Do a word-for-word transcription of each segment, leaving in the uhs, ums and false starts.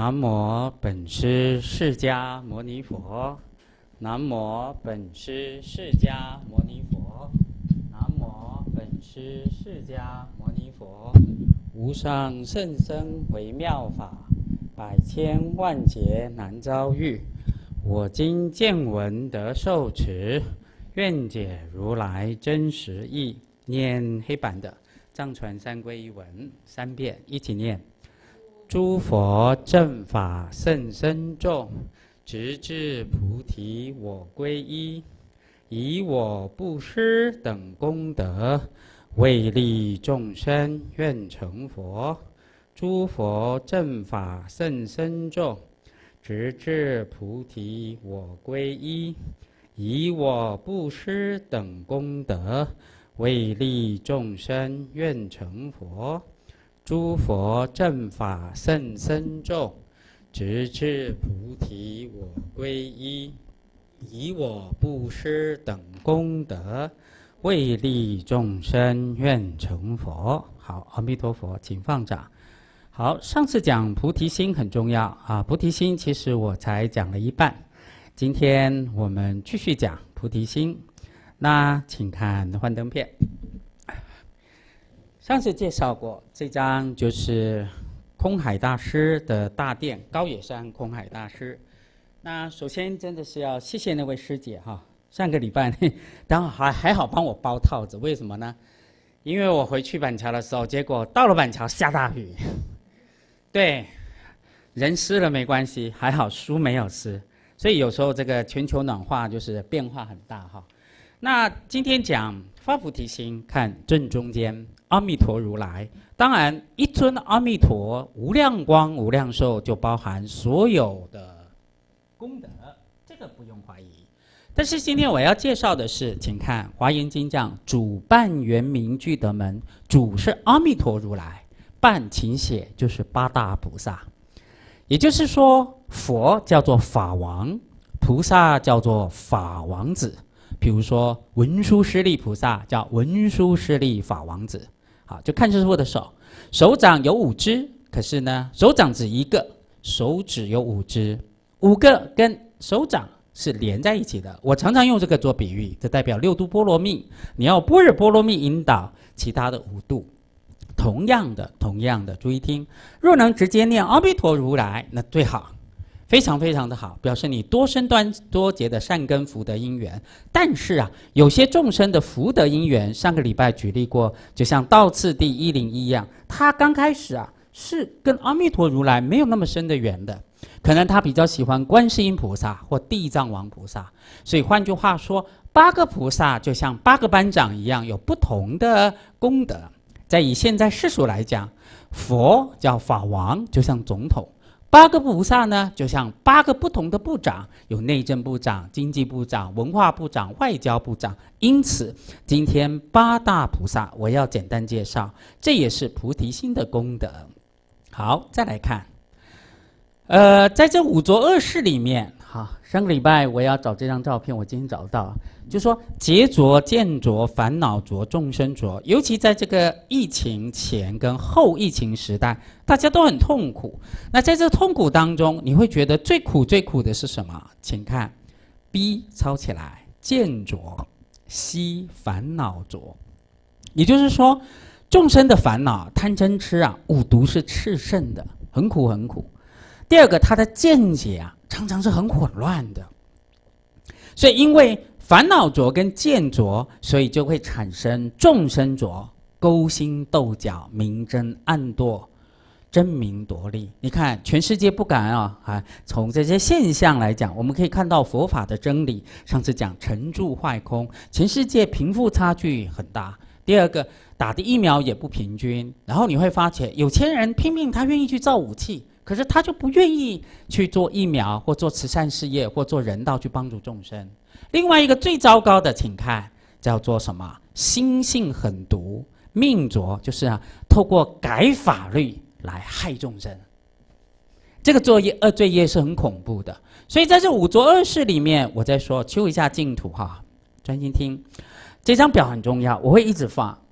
南无本师释迦牟尼佛，南无本师释迦牟尼佛，南无本师释迦牟尼佛。无上甚深微妙法，百千万劫难遭遇。我今见闻得受持，愿解如来真实义。念黑板的藏传三皈依文三遍，一起念。诸佛正法甚深重，直至菩提我归依。以我布施等功德，为利众生愿成佛。诸佛正法甚深重，直至菩提我归依。以我布施等功德，为利众生愿成佛。诸佛正法甚深重，直至菩提我归依。以我布施等功德，为利众生愿成佛。好，阿弥陀佛，请放掌。好，上次讲菩提心很重要啊，菩提心其实我才讲了一半，今天我们继续讲菩提心。那请看幻灯片。上次介绍过，这张就是空海大师的大殿，高野山空海大师。那首先真的是要谢谢那位师姐哈，上个礼拜当然还还好帮我包套子，为什么呢？因为我回去板桥的时候，结果到了板桥下大雨，对，人湿了没关系，还好书没有湿，所以有时候这个全球暖化就是变化很大哈。那今天讲发菩提心，看正中间阿弥陀如来，当然一尊阿弥陀无量光无量寿就包含所有的功德，这个不用怀疑。但是今天我要介绍的是，请看华严经讲主办圆明具德门，主是阿弥陀如来，办请写就是八大菩萨。也就是说，佛叫做法王，菩萨叫做法王子。比如说文殊师利菩萨叫文殊师利法王子。好，就看师父的手，手掌有五只，可是呢手掌只一个，手指有五只，五个跟手掌是连在一起的。我常常用这个做比喻，这代表六度波罗蜜，你要般若波罗蜜引导其他的五度。同样的同样的，注意听，若能直接念阿弥陀如来，那最好，非常非常的好，表示你多生多多劫的善根福德因缘。但是啊，有些众生的福德因缘，上个礼拜举例过，就像道次第一零一一样，他刚开始啊是跟阿弥陀如来没有那么深的缘的，可能他比较喜欢观世音菩萨或地藏王菩萨。所以换句话说，八个菩萨就像八个班长一样，有不同的功德。在以现在世俗来讲，佛叫法王，就像总统。八个菩萨呢，就像八个不同的部长，有内政部长、经济部长、文化部长、外交部长。因此，今天八大菩萨我要简单介绍，这也是菩提心的功德。好，再来看，呃，在这五浊恶世里面，好，上个礼拜我要找这张照片，我今天找到，就说劫浊、见浊、烦恼浊、众生浊，尤其在这个疫情前跟后疫情时代，大家都很痛苦。那在这痛苦当中，你会觉得最苦最苦的是什么？请看 B 抄起来，见浊 C 烦恼浊。也就是说，众生的烦恼贪嗔痴啊，五毒是炽盛的，很苦很苦。第二个，他的见解啊常常是很混乱的，所以因为烦恼浊跟见浊，所以就会产生众生浊，勾心斗角，明争暗斗，争名夺利。你看全世界不敢啊啊！从这些现象来讲，我们可以看到佛法的真理。上次讲成住坏空，全世界贫富差距很大。第二个，打的疫苗也不平均。然后你会发现，有钱人拼命，他愿意去造武器，可是他就不愿意去做疫苗或做慈善事业或做人道去帮助众生。另外一个最糟糕的，请看叫做什么？心性狠毒，命浊，就是啊，透过改法律来害众生。这个作业恶罪业是很恐怖的。所以在这五浊恶世里面，我在说修一下净土哈，专心听。这张表很重要，我会一直放。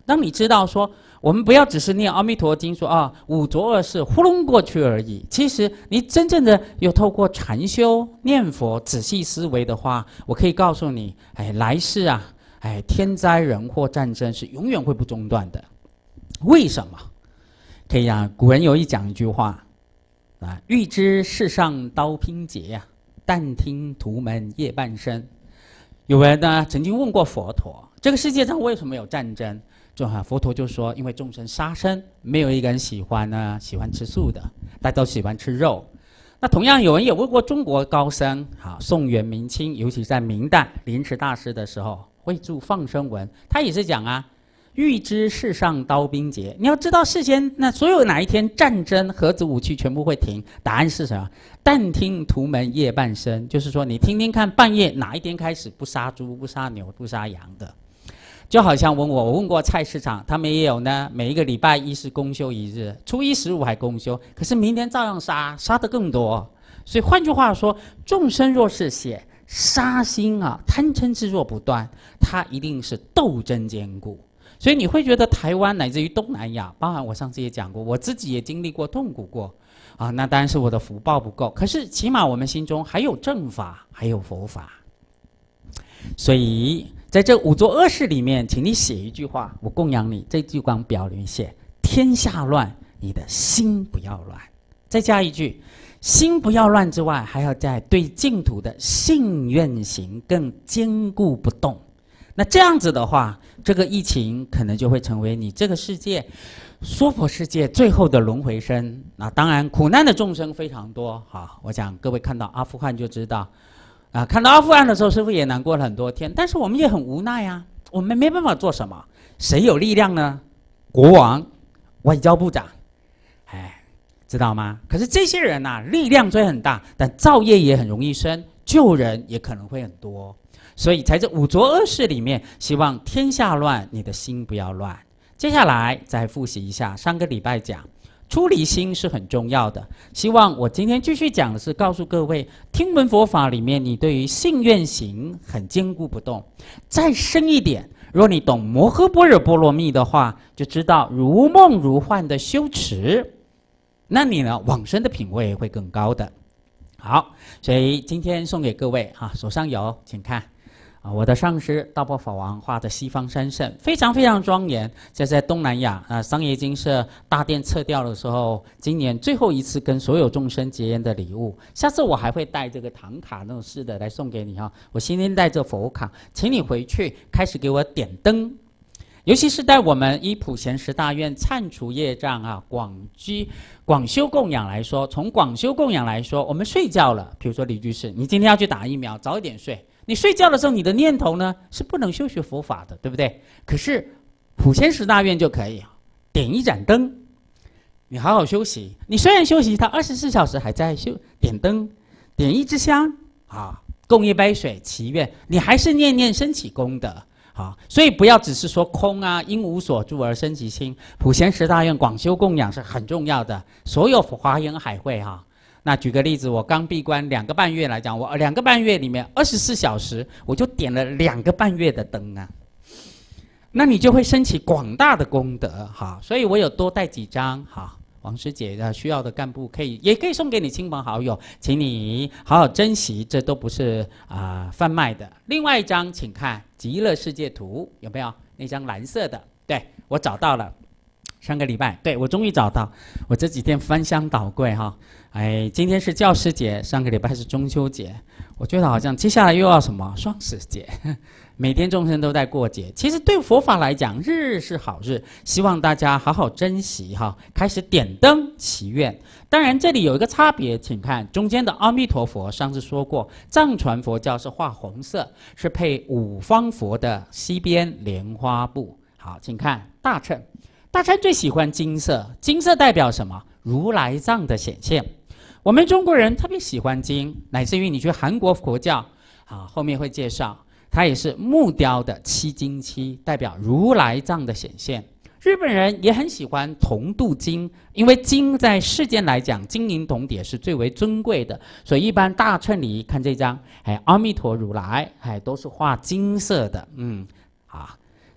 让你知道说，我们不要只是念阿弥陀经说啊五浊恶世糊弄过去而已。其实你真正的有透过禅修念佛仔细思维的话，我可以告诉你，哎，来世啊，哎，天灾人祸战争是永远会不中断的。为什么？可以啊，古人有一讲一句话啊，欲知世上刀兵劫呀、啊，但听屠门夜半声。有人呢曾经问过佛陀，这个世界上为什么有战争？就哈，佛陀就说，因为众生杀生，没有一个人喜欢呢，喜欢吃素的，大家都喜欢吃肉。那同样有人也问过中国高僧，好，宋元明清，尤其在明代莲池大师的时候，会著放生文，他也是讲啊。欲知世上刀兵劫，你要知道世间那所有哪一天战争、核子武器全部会停？答案是什么？但听屠门夜半声，就是说你听听看，半夜哪一天开始不杀猪、不杀牛、不杀羊的？就好像问我，我问过菜市场，他们也有呢。每一个礼拜一是公休一日，初一十五还公休，可是明天照样杀，杀得更多。所以换句话说，众生若是血杀心啊，贪嗔痴若不断，它一定是斗争坚固。所以你会觉得台湾乃至于东南亚，包含我上次也讲过，我自己也经历过痛苦过，啊，那当然是我的福报不够。可是起码我们心中还有正法，还有佛法。所以在这五浊恶世里面，请你写一句话，我供养你。这句光表里面写：天下乱，你的心不要乱。再加一句，心不要乱之外，还要在对净土的信愿行更坚固不动。那这样子的话，这个疫情可能就会成为你这个世界娑婆世界最后的轮回身。那当然苦难的众生非常多。好，我想各位看到阿富汗就知道啊，看到阿富汗的时候，师父也难过了很多天。但是我们也很无奈啊，我们没办法做什么。谁有力量呢？国王、外交部长，哎，知道吗？可是这些人啊，力量虽然很大，但造业也很容易生，救人也可能会很多。所以在这五浊恶世里面，希望天下乱，你的心不要乱。接下来再复习一下，上个礼拜讲出离心是很重要的。希望我今天继续讲的是告诉各位，听闻佛法里面，你对于信愿行很坚固不动。再深一点，若你懂摩诃般若波罗蜜的话，就知道如梦如幻的修持，那你呢往生的品位会更高的。好，所以今天送给各位啊，手上有，请看。啊，我的上师道波法王画的西方三圣非常非常庄严。这在东南亚啊，商业精舍大殿撤掉的时候，今年最后一次跟所有众生结缘的礼物。下次我还会带这个唐卡那种式的来送给你哈。我今天带着佛卡，请你回去开始给我点灯。尤其是在我们依普贤十大愿忏除业障啊，广居广修供养来说，从广修供养来说，我们睡觉了，比如说李居士，你今天要去打疫苗，早一点睡。你睡觉的时候，你的念头呢是不能修学佛法的，对不对？可是普贤十大愿就可以，点一盏灯，你好好休息。你虽然休息，他二十四小时还在修，点灯，点一支香啊，供一杯水，祈愿，你还是念念升起功德。好，所以不要只是说空啊，因无所住而生其心。普贤十大愿广修供养是很重要的，所有华严海会哈。那举个例子，我刚闭关两个半月来讲，我两个半月里面二十四小时，我就点了两个半月的灯啊，那你就会升起广大的功德哈。所以我有多带几张哈，王师姐的需要的干部可以，也可以送给你亲朋好友，请你好好珍惜，这都不是啊、呃、贩卖的。另外一张，请看极乐世界图，有没有那张蓝色的？对，我找到了。上个礼拜，对，我终于找到。我这几天翻箱倒柜哈，哎，今天是教师节，上个礼拜是中秋节，我觉得好像接下来又要什么双十节，每天众生都在过节。其实对佛法来讲，日日是好日，希望大家好好珍惜哈，开始点灯祈愿。当然这里有一个差别，请看中间的阿弥陀佛，上次说过，藏传佛教是画红色，是配五方佛的西边莲花布。好，请看大乘。大乘最喜欢金色，金色代表什么？如来藏的显现。我们中国人特别喜欢金，乃至于你去韩国佛教，啊，后面会介绍，它也是木雕的七金漆，代表如来藏的显现。日本人也很喜欢铜镀金，因为金在世间来讲，金银铜铁是最为尊贵的，所以一般大乘里看这张，哎，阿弥陀如来，哎，都是画金色的，嗯，啊。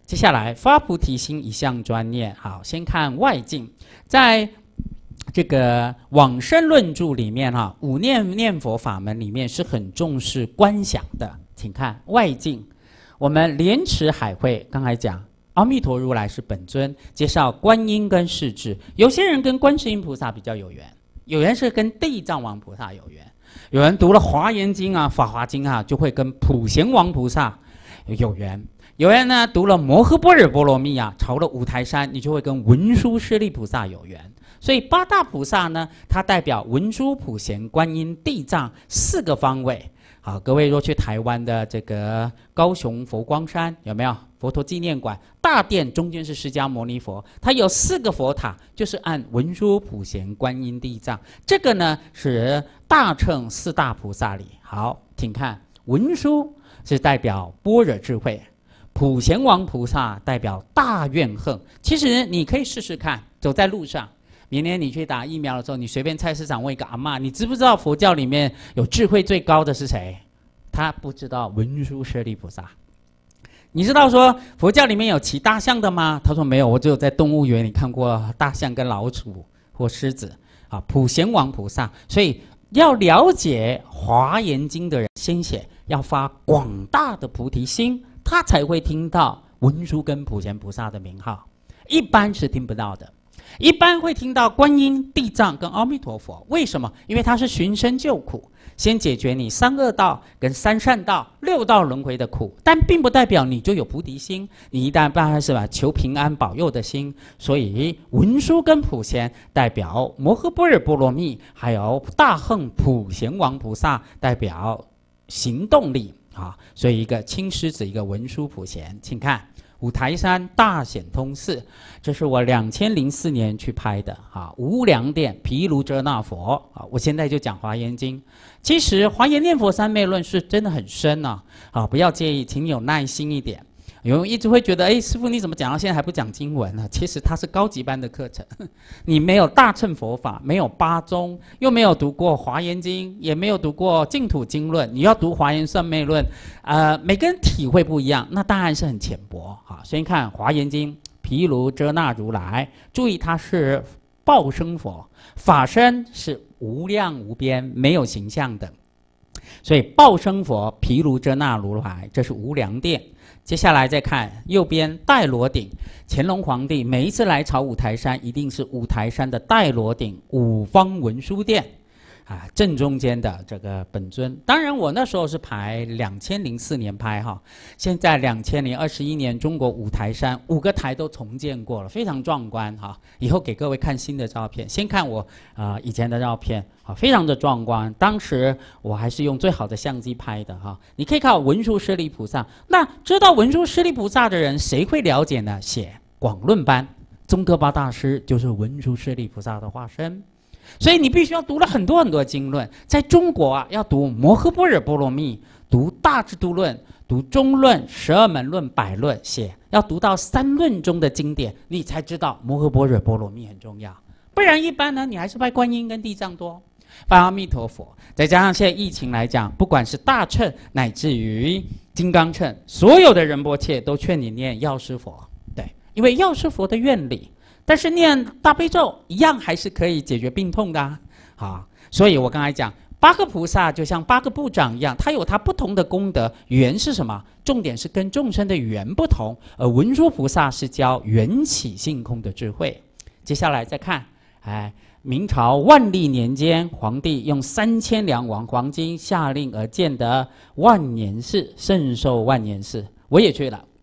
接下来发菩提心，一向专念。好，先看外境，在这个往生论著里面哈，五念念佛法门里面是很重视观想的。请看外境，我们莲池海会刚才讲，阿弥陀如来是本尊，介绍观音跟势至。有些人跟观世音菩萨比较有缘，有人是跟地藏王菩萨有缘。有人读了《华严经》啊，《法华经》啊，就会跟普贤王菩萨有缘。有人呢读了《摩诃般若波罗蜜》啊，朝了五台山，你就会跟文殊师利菩萨有缘。所以八大菩萨呢，它代表文殊、普贤、观音、地藏四个方位。好，各位若去台湾的这个高雄佛光山，有没有佛陀纪念馆？大殿中间是释迦牟尼佛，它有四个佛塔，就是按文殊、普贤、观音、地藏。这个呢是大乘四大菩萨里。好，请看文殊是代表般若智慧，普贤王菩萨代表大愿行。其实你可以试试看，走在路上。明年你去打疫苗的时候，你随便菜市场问一个阿嬷，你知不知道佛教里面有智慧最高的是谁？他不知道，文殊师利菩萨。你知道说佛教里面有骑大象的吗？他说没有，我只有在动物园里看过大象跟老鼠或狮子。啊，普贤王菩萨。所以要了解华严经的人，先写要发广大的菩提心，他才会听到文殊跟普贤菩萨的名号，一般是听不到的。一般会听到观音、地藏跟阿弥陀佛，为什么？因为他是寻声救苦，先解决你三恶道跟三善道、六道轮回的苦，但并不代表你就有菩提心。你一旦办开是吧，求平安保佑的心。所以文殊跟普贤代表摩诃般若波罗蜜，还有大横普贤王菩萨代表行动力啊。所以一个青狮子，一个文殊普贤，请看。五台山大显通寺，这是我两千零四年去拍的啊。无量殿毗卢遮那佛啊，我现在就讲华严经。其实华严念佛三昧论是真的很深呢、啊，啊，不要介意，请有耐心一点。有人一直会觉得，哎，师父你怎么讲到现在还不讲经文呢？其实它是高级班的课程，你没有大乘佛法，没有八宗，又没有读过华严经，也没有读过净土经论，你要读华严三昧论，呃，每个人体会不一样，那当然是很浅薄。好，先看华严经，毗卢遮那如来，注意它是报身佛，法身是无量无边，没有形象的，所以报身佛毗卢遮那如来，这是无量殿。接下来再看右边戴罗顶，乾隆皇帝每一次来朝五台山，一定是五台山的戴罗顶五方文殊殿，啊，正中间的这个本尊。当然我那时候是排两千零四年拍哈，现在两千零二十一年，中国五台山五个台都重建过了，非常壮观哈。以后给各位看新的照片，先看我啊、呃、以前的照片。好，非常的壮观。当时我还是用最好的相机拍的哈。你可以看文殊师利菩萨。那知道文殊师利菩萨的人，谁会了解呢？写广论班，宗喀巴大师就是文殊师利菩萨的化身。所以你必须要读了很多很多经论。在中国啊，要读摩诃般若波罗蜜，读大智度论，读中论、十二门论、百论，写要读到三论中的经典，你才知道摩诃般若波罗蜜很重要。不然一般呢，你还是拜观音跟地藏多。拜阿弥陀佛，再加上现在疫情来讲，不管是大乘乃至于金刚乘，所有的仁波切都劝你念药师佛，对，因为药师佛的愿力，但是念大悲咒一样还是可以解决病痛的啊。好，所以我刚才讲八个菩萨就像八个部长一样，他有他不同的功德。缘是什么？重点是跟众生的缘不同，而文殊菩萨是教缘起性空的智慧。接下来再看，哎。明朝万历年间，皇帝用三千两黄黄金下令而建的万年寺，圣寿万年寺，我也去了，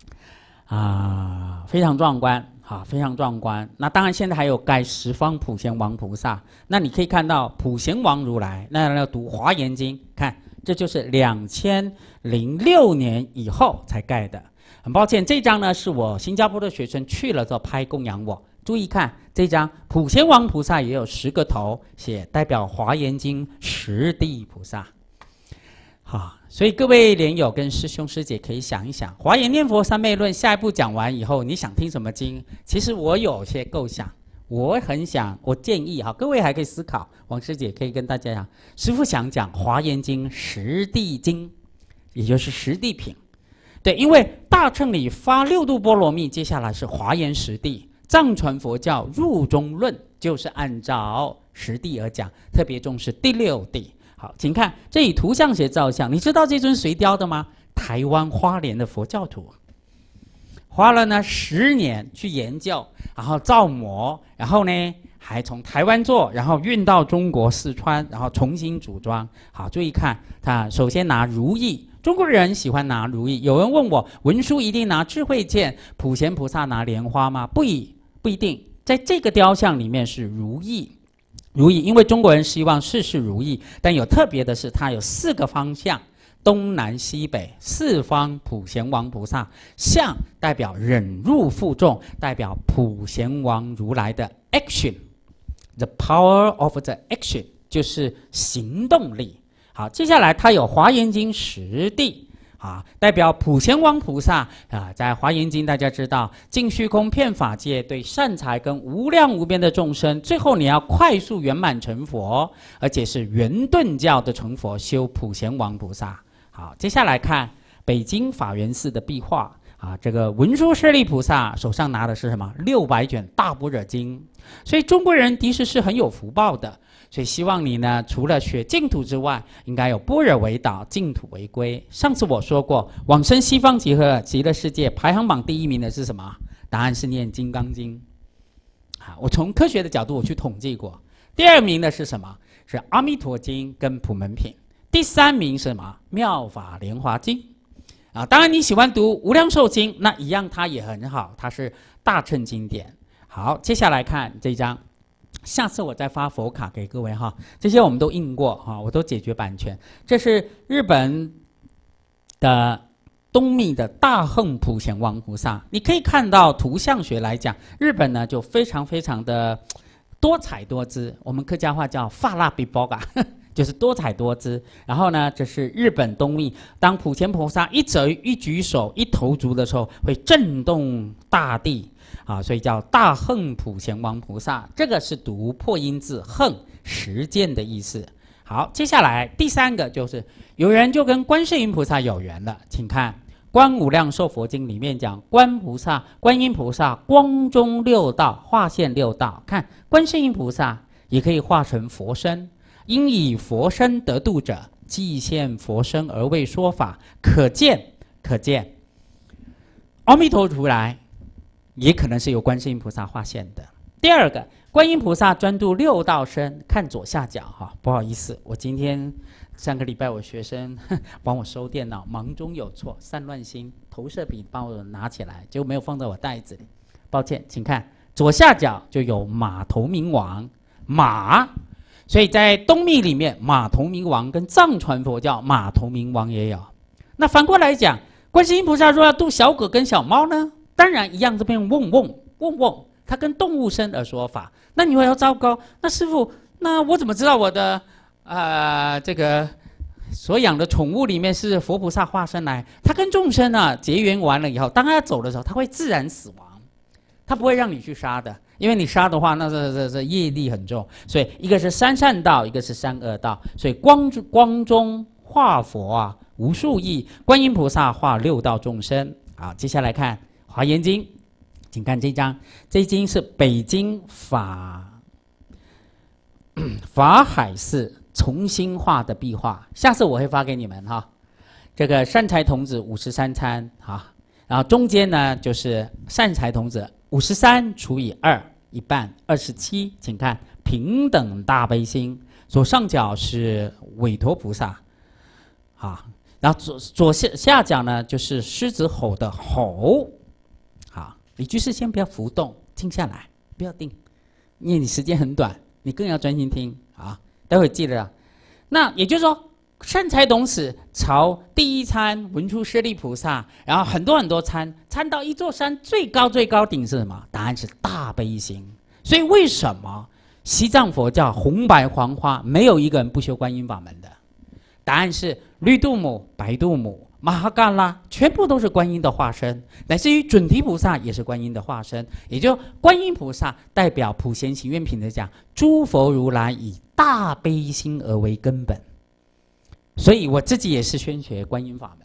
啊，非常壮观，好，非常壮观。那当然，现在还有盖十方普贤王菩萨。那你可以看到普贤王如来，那要读华严经，看这就是两千零六年以后才盖的。很抱歉，这张呢是我新加坡的学生去了之后拍供养我。注意看这张，普贤王菩萨也有十个头，写代表华严经十地菩萨。好，所以各位莲友跟师兄师姐可以想一想，华严念佛三昧论下一步讲完以后，你想听什么经？其实我有些构想，我很想，我建议哈，各位还可以思考。王师姐可以跟大家讲，师父想讲华严经十地经，也就是十地品。 对，因为大乘里发六度波罗蜜，接下来是华严实地，藏传佛教入中论就是按照实地而讲，特别重视第六地。好，请看这以图像学照相，你知道这尊谁雕的吗？台湾花莲的佛教徒，花了呢十年去研究，然后造模，然后呢还从台湾做，然后运到中国四川，然后重新组装。好，注意看，他首先拿如意，中国人喜欢拿如意。有人问我，文殊一定拿智慧剑，普贤菩萨拿莲花吗？不一不一定，在这个雕像里面是如意。如意，因为中国人希望事事如意，但有特别的是，它有四个方向，东南西北四方普贤王菩萨，相代表忍辱负重，代表普贤王如来的 action，the power of the action 就是行动力。好，接下来它有华严经实地。啊，代表普贤王菩萨啊，在华严经大家知道，尽虚空遍法界，对善财跟无量无边的众生，最后你要快速圆满成佛，而且是圆顿教的成佛，修普贤王菩萨。好，接下来看北京法源寺的壁画啊，这个文殊师利菩萨手上拿的是什么？六百卷大般若经，所以中国人的确是很有福报的。所以希望你呢，除了学净土之外，应该有般若为导，净土为归。上次我说过，往生西方极乐极乐世界排行榜第一名的是什么？答案是念《金刚经》。好，我从科学的角度我去统计过，第二名的是什么？是《阿弥陀经》跟《普门品》。第三名是什么？《妙法莲华经》。啊，当然你喜欢读《无量寿经》，那一样它也很好，它是大乘经典。好，接下来看这一章。下次我再发佛卡给各位哈，这些我们都印过哈，我都解决版权。这是日本的东密的大横普贤王菩萨，你可以看到图像学来讲，日本呢就非常非常的多彩多姿，我们客家话叫发拉比波嘎，就是多彩多姿。然后呢，这是日本东密，当普贤菩萨一折一举手一投足的时候，会震动大地。啊，所以叫大横普贤王菩萨，这个是读破音字横实践的意思。好，接下来第三个就是有人就跟观世音菩萨有缘了，请看《观无量寿佛经》里面讲，观菩萨、观音菩萨光中六道，化现六道。看观世音菩萨也可以化成佛身，因以佛身得度者，即现佛身而为说法。可见，可见，阿弥陀如来。也可能是由观世音菩萨化现的。第二个，观音菩萨专度六道身，看左下角哈，不好意思，我今天上个礼拜我学生帮我收电脑，忙中有错，散乱心，投射笔帮我拿起来，结果没有放在我袋子里，抱歉，请看左下角就有马头明王马，所以在东密里面马头明王跟藏传佛教马头明王也有。那反过来讲，观世音菩萨若要度小狗跟小猫呢？当然一样，这边嗡嗡嗡嗡，它跟动物身而说法。那你会要糟糕，那师父，那我怎么知道我的呃这个所养的宠物里面是佛菩萨化身来？它跟众生啊结缘完了以后，当它走的时候，它会自然死亡，它不会让你去杀的，因为你杀的话，那这这这业力很重。所以一个是三善道，一个是三恶道。所以光光中化佛啊，无数亿，观音菩萨化六道众生。好，接下来看。华严经，请看这一章，这一经是北京法法海寺重新画的壁画，下次我会发给你们哈。这个善财童子五十三参哈，然后中间呢就是善财童子五十三除以二，一半二十七，请看平等大悲心，左上角是韦陀菩萨，好，然后左左下下角呢就是狮子吼的吼。好，你就是先不要浮动，静下来，不要定，因为你时间很短，你更要专心听啊。待会记得，那也就是说，善财童子朝第一参文殊师利菩萨，然后很多很多参，参到一座山最高最高顶是什么？答案是大悲心。所以为什么西藏佛教红白黄花没有一个人不修观音法门的？答案是绿度母、白度母。马哈嘎拉全部都是观音的化身，乃至于准提菩萨也是观音的化身，也就观音菩萨代表普贤行愿品的讲，诸佛如来以大悲心而为根本，所以我自己也是宣学观音法门的，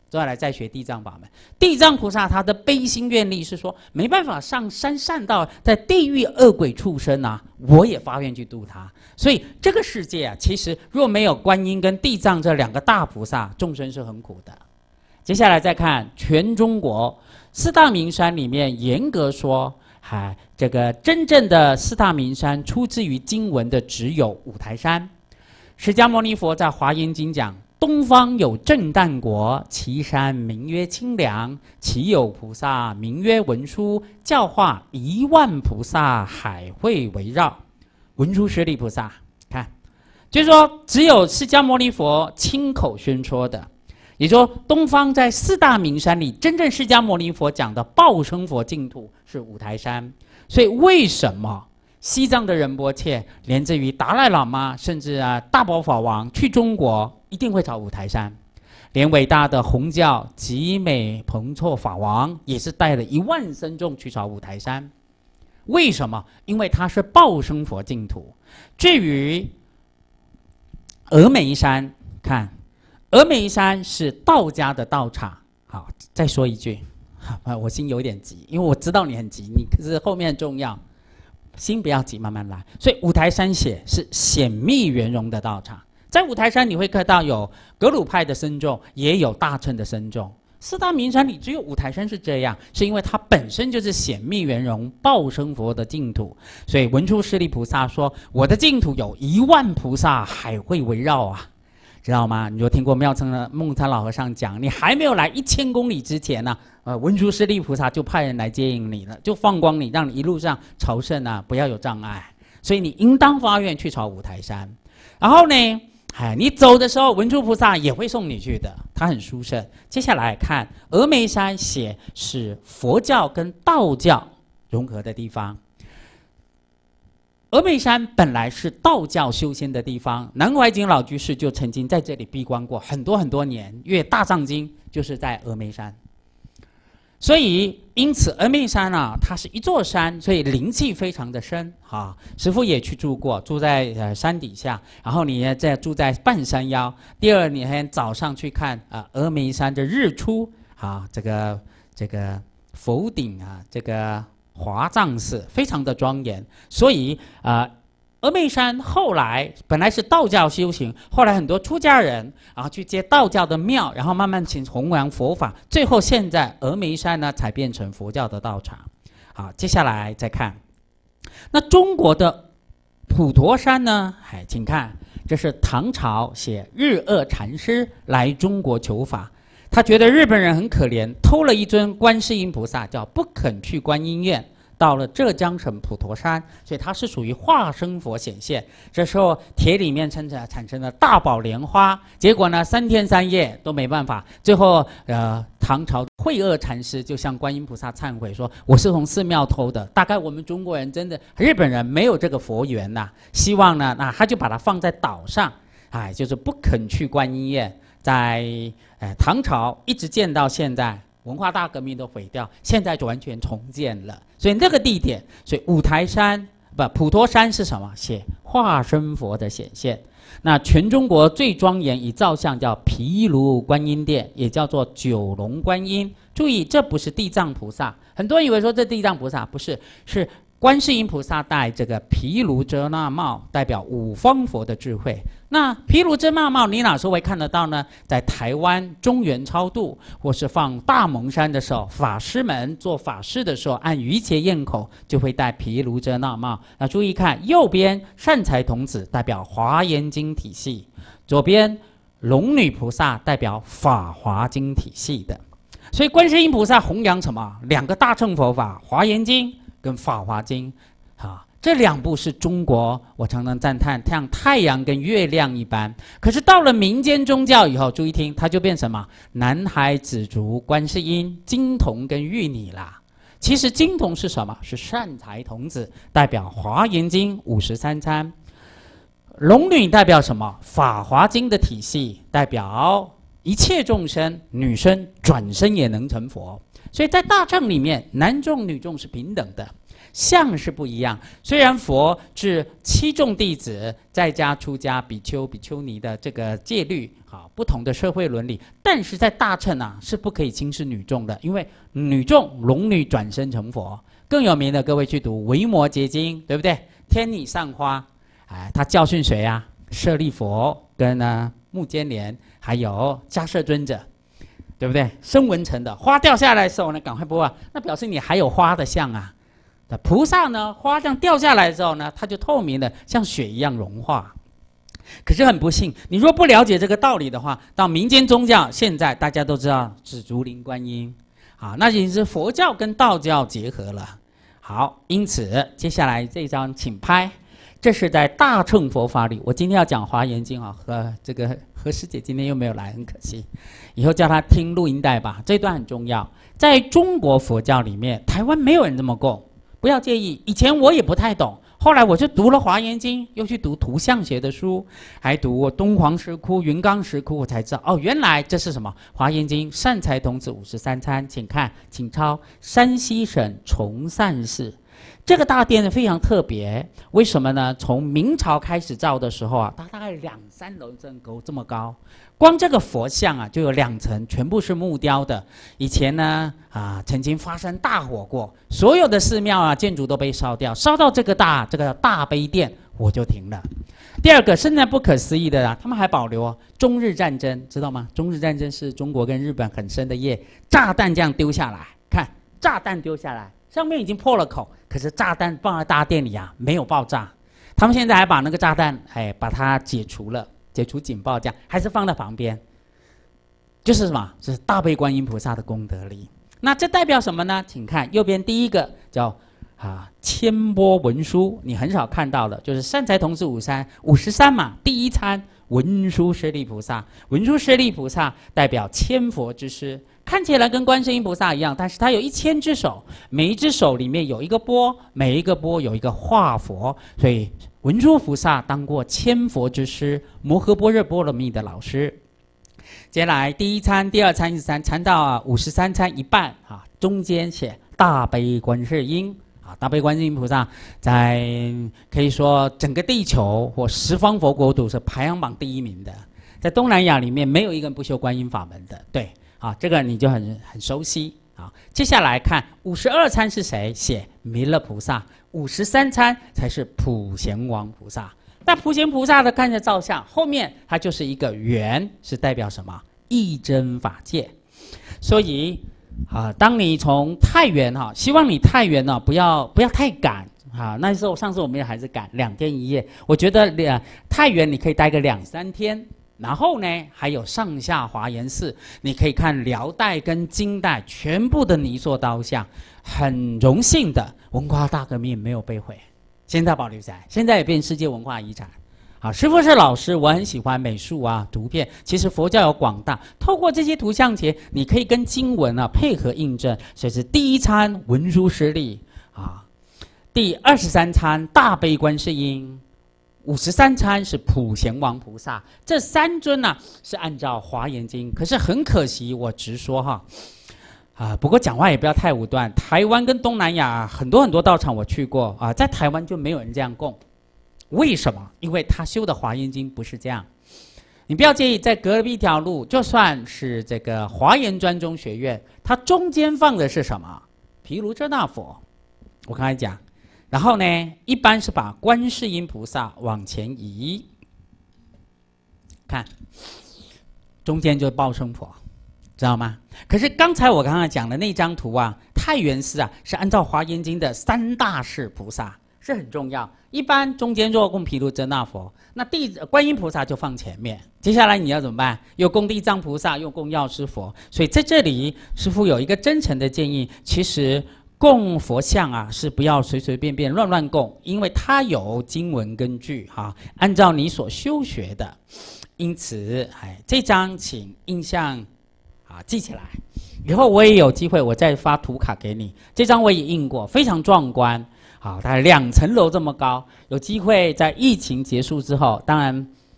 接下来再学地藏法门。地藏菩萨他的悲心愿力是说，没办法上山善道，在地狱恶鬼畜生啊，我也发愿去度他。所以这个世界啊，其实若没有观音跟地藏这两个大菩萨，众生是很苦的。接下来再看全中国四大名山里面，严格说，哎，这个真正的四大名山出自于经文的只有五台山。释迦牟尼佛在华严经讲，东方有震旦国，其山名曰清凉，其有菩萨名曰文殊，教化一万菩萨，海会围绕。文殊师利菩萨，看，就是说只有释迦牟尼佛亲口宣说的。也就是说，东方在四大名山里，真正释迦牟尼佛讲的报生佛净土是五台山。所以为什么西藏的仁波切，连至于达赖喇嘛，甚至啊大宝法王去中国一定会找五台山？连伟大的红教吉美彭措法王也是带了一万僧众去找五台山。为什么？因为它是报生佛净土。至于峨眉山，看。峨眉山是道家的道场。好，再说一句，我心有点急，因为我知道你很急，你可是后面重要，心不要急，慢慢来。所以五台山写是显密圆融的道场，在五台山你会看到有格鲁派的僧众，也有大乘的僧众。四大名山里只有五台山是这样，是因为它本身就是显密圆融报生佛的净土。所以文殊师利菩萨说，我的净土有一万菩萨海会围绕啊。知道吗？你就听过妙称的梦参老和尚讲，你还没有来一千公里之前呢、啊，呃，文殊师利菩萨就派人来接引你了，就放光你，让你一路上朝圣啊，不要有障碍。所以你应当发愿去朝五台山。然后呢，哎，你走的时候，文殊菩萨也会送你去的，他很殊胜。接下来看峨眉山写是佛教跟道教融合的地方。峨眉山本来是道教修仙的地方，南怀瑾老居士就曾经在这里闭关过很多很多年，阅大藏经就是在峨眉山。所以因此峨眉山啊，它是一座山，所以灵气非常的深啊。师父也去住过，住在呃山底下，然后你再住在半山腰。第二天早上去看啊峨眉山的日出啊，这个这个佛顶啊，这个华藏寺非常的庄严。所以啊峨眉山后来本来是道教修行，后来很多出家人然后去接道教的庙，然后慢慢请弘扬佛法，最后现在峨眉山呢才变成佛教的道场。好，接下来再看那中国的普陀山呢，哎，请看，这是唐朝写日鄂禅师来中国求法，他觉得日本人很可怜，偷了一尊观世音菩萨，叫不肯去观音院，到了浙江省普陀山，所以它是属于化身佛显现。这时候铁里面产生产生了大宝莲花，结果呢三天三夜都没办法，最后呃唐朝慧锷禅师就向观音菩萨忏悔说，我是从寺庙偷的，大概我们中国人真的日本人没有这个佛缘呐、啊，希望呢那他就把它放在岛上，哎，就是不肯去观音院，在呃唐朝一直建到现在。文化大革命都毁掉，现在就完全重建了。所以那个地点，所以五台山不普陀山是什么？写化身佛的显现。那全中国最庄严以造像叫毗卢观音殿，也叫做九龙观音。注意，这不是地藏菩萨，很多人以为说这地藏菩萨不是，是观世音菩萨戴这个毗卢遮那帽，代表五方佛的智慧。那毗卢遮那帽你哪时候会看得到呢？在台湾中原超度，或是放大蒙山的时候，法师们做法事的时候，按瑜伽咽口就会戴毗卢遮那帽。那注意看右边善财童子代表华严经体系，左边龙女菩萨代表法华经体系的。所以观世音菩萨弘扬什么？两个大乘佛法，华严经跟法华经啊。这两部是中国，我常常赞叹，像太阳跟月亮一般。可是到了民间宗教以后，注意听，它就变什么？南海紫竹、观世音、金童跟玉女啦。其实金童是什么？是善财童子，代表华严经五十三参。龙女代表什么？法华经的体系，代表一切众生，女生转身也能成佛。所以在大乘里面，男众女众是平等的。 相是不一样。虽然佛是七众弟子，在家出家比丘、比丘尼的这个戒律，好不同的社会伦理，但是在大乘啊是不可以轻视女众的，因为女众龙女转生成佛。更有名的，各位去读《维摩诘经》，对不对？天女散花，哎，他教训谁啊？舍利佛跟呢目犍连，还有迦摄尊者。对不对？声闻成的花掉下来的时候呢，赶快播啊！那表示你还有花的相啊。那菩萨呢，花这样掉下来之后呢，它就透明的，像雪一样融化。可是很不幸，你若不了解这个道理的话，到民间宗教，现在大家都知道紫竹林观音，啊，那已经是佛教跟道教结合了。好，因此接下来这一张请拍。这是在大乘佛法里，我今天要讲《华严经》啊，和这个何师姐今天又没有来，很可惜。以后叫她听录音带吧，这段很重要。在中国佛教里面，台湾没有人这么供，不要介意。以前我也不太懂，后来我就读了《华严经》，又去读图像学的书，还读东皇石窟、云冈石窟，我才知道哦，原来这是什么《华严经》善财童子五十三参，请看，请抄山西省崇善市。这个大殿呢非常特别，为什么呢？从明朝开始造的时候啊，它大概两三楼正沟这么高，光这个佛像啊就有两层，全部是木雕的。以前呢啊曾经发生大火过，所有的寺庙啊建筑都被烧掉，烧到这个大这个大悲殿火就停了。第二个，现在不可思议的啊，他们还保留哦中日战争，知道吗？中日战争是中国跟日本很深的业，炸弹这样丢下来，看炸弹丢下来。上面已经破了口，可是炸弹放在大殿里啊，没有爆炸。他们现在还把那个炸弹，哎，把它解除了，解除警报，这样还是放在旁边。就是什么？是大悲观音菩萨的功德力。那这代表什么呢？请看右边第一个叫啊千波文殊，你很少看到的，就是善财童子五三五十三嘛，第一参文殊师利菩萨，文殊师利菩萨代表千佛之师。看起来跟观世音菩萨一样，但是它有一千只手，每一只手里面有一个钵，每一个钵有一个化佛，所以文殊菩萨当过千佛之师，摩诃般若波罗蜜的老师。接下来第一参、第二参、第三参到啊五十三参一半啊，中间写大悲观世音啊，大悲观世音菩萨在可以说整个地球或十方佛国土是排行榜第一名的，在东南亚里面没有一个人不修观音法门的，对。啊，这个你就很很熟悉啊。接下来看五十二参是谁？写弥勒菩萨。五十三参才是普贤王菩萨。那普贤菩萨的看着照相，后面它就是一个圆，是代表什么？义真法界。所以啊，当你从太原哈、啊，希望你太原呢、啊、不要不要太赶啊。那时候上次我们也还是赶两天一夜，我觉得两太原你可以待个两三天。然后呢，还有上下华严寺，你可以看辽代跟金代全部的泥塑刀像，很荣幸的，文化大革命没有被毁，现在保留下来，现在也变世界文化遗产。好，师父是老师，我很喜欢美术啊、图片。其实佛教有广大，透过这些图像节，你可以跟经文啊配合印证。所以是第一参文殊师利啊，第二十三参大悲观世音。五十三参是普贤王菩萨，这三尊呢、啊、是按照华严经，可是很可惜，我直说哈，啊，不过讲话也不要太武断。台湾跟东南亚、啊、很多很多道场我去过啊，在台湾就没有人这样供，为什么？因为他修的华严经不是这样。你不要介意，在隔壁一条路，就算是这个华严专宗学院，它中间放的是什么？毗卢遮那佛，我刚才讲。然后呢，一般是把观世音菩萨往前移，看，中间就是报身佛，知道吗？可是刚才我刚才讲的那张图啊，太原寺啊是按照华严经的三大士菩萨，是很重要。一般中间若供毗卢遮那佛，那地观音菩萨就放前面。接下来你要怎么办？又供地藏菩萨，又供药师佛。所以在这里，师父有一个真诚的建议，其实。供佛像啊，是不要随随便便乱乱供，因为它有经文根据哈、啊，按照你所修学的。因此，哎，这张请印象啊记起来，以后我也有机会，我再发图卡给你。这张我也印过，非常壮观，好，它两层楼这么高。有机会在疫情结束之后，当然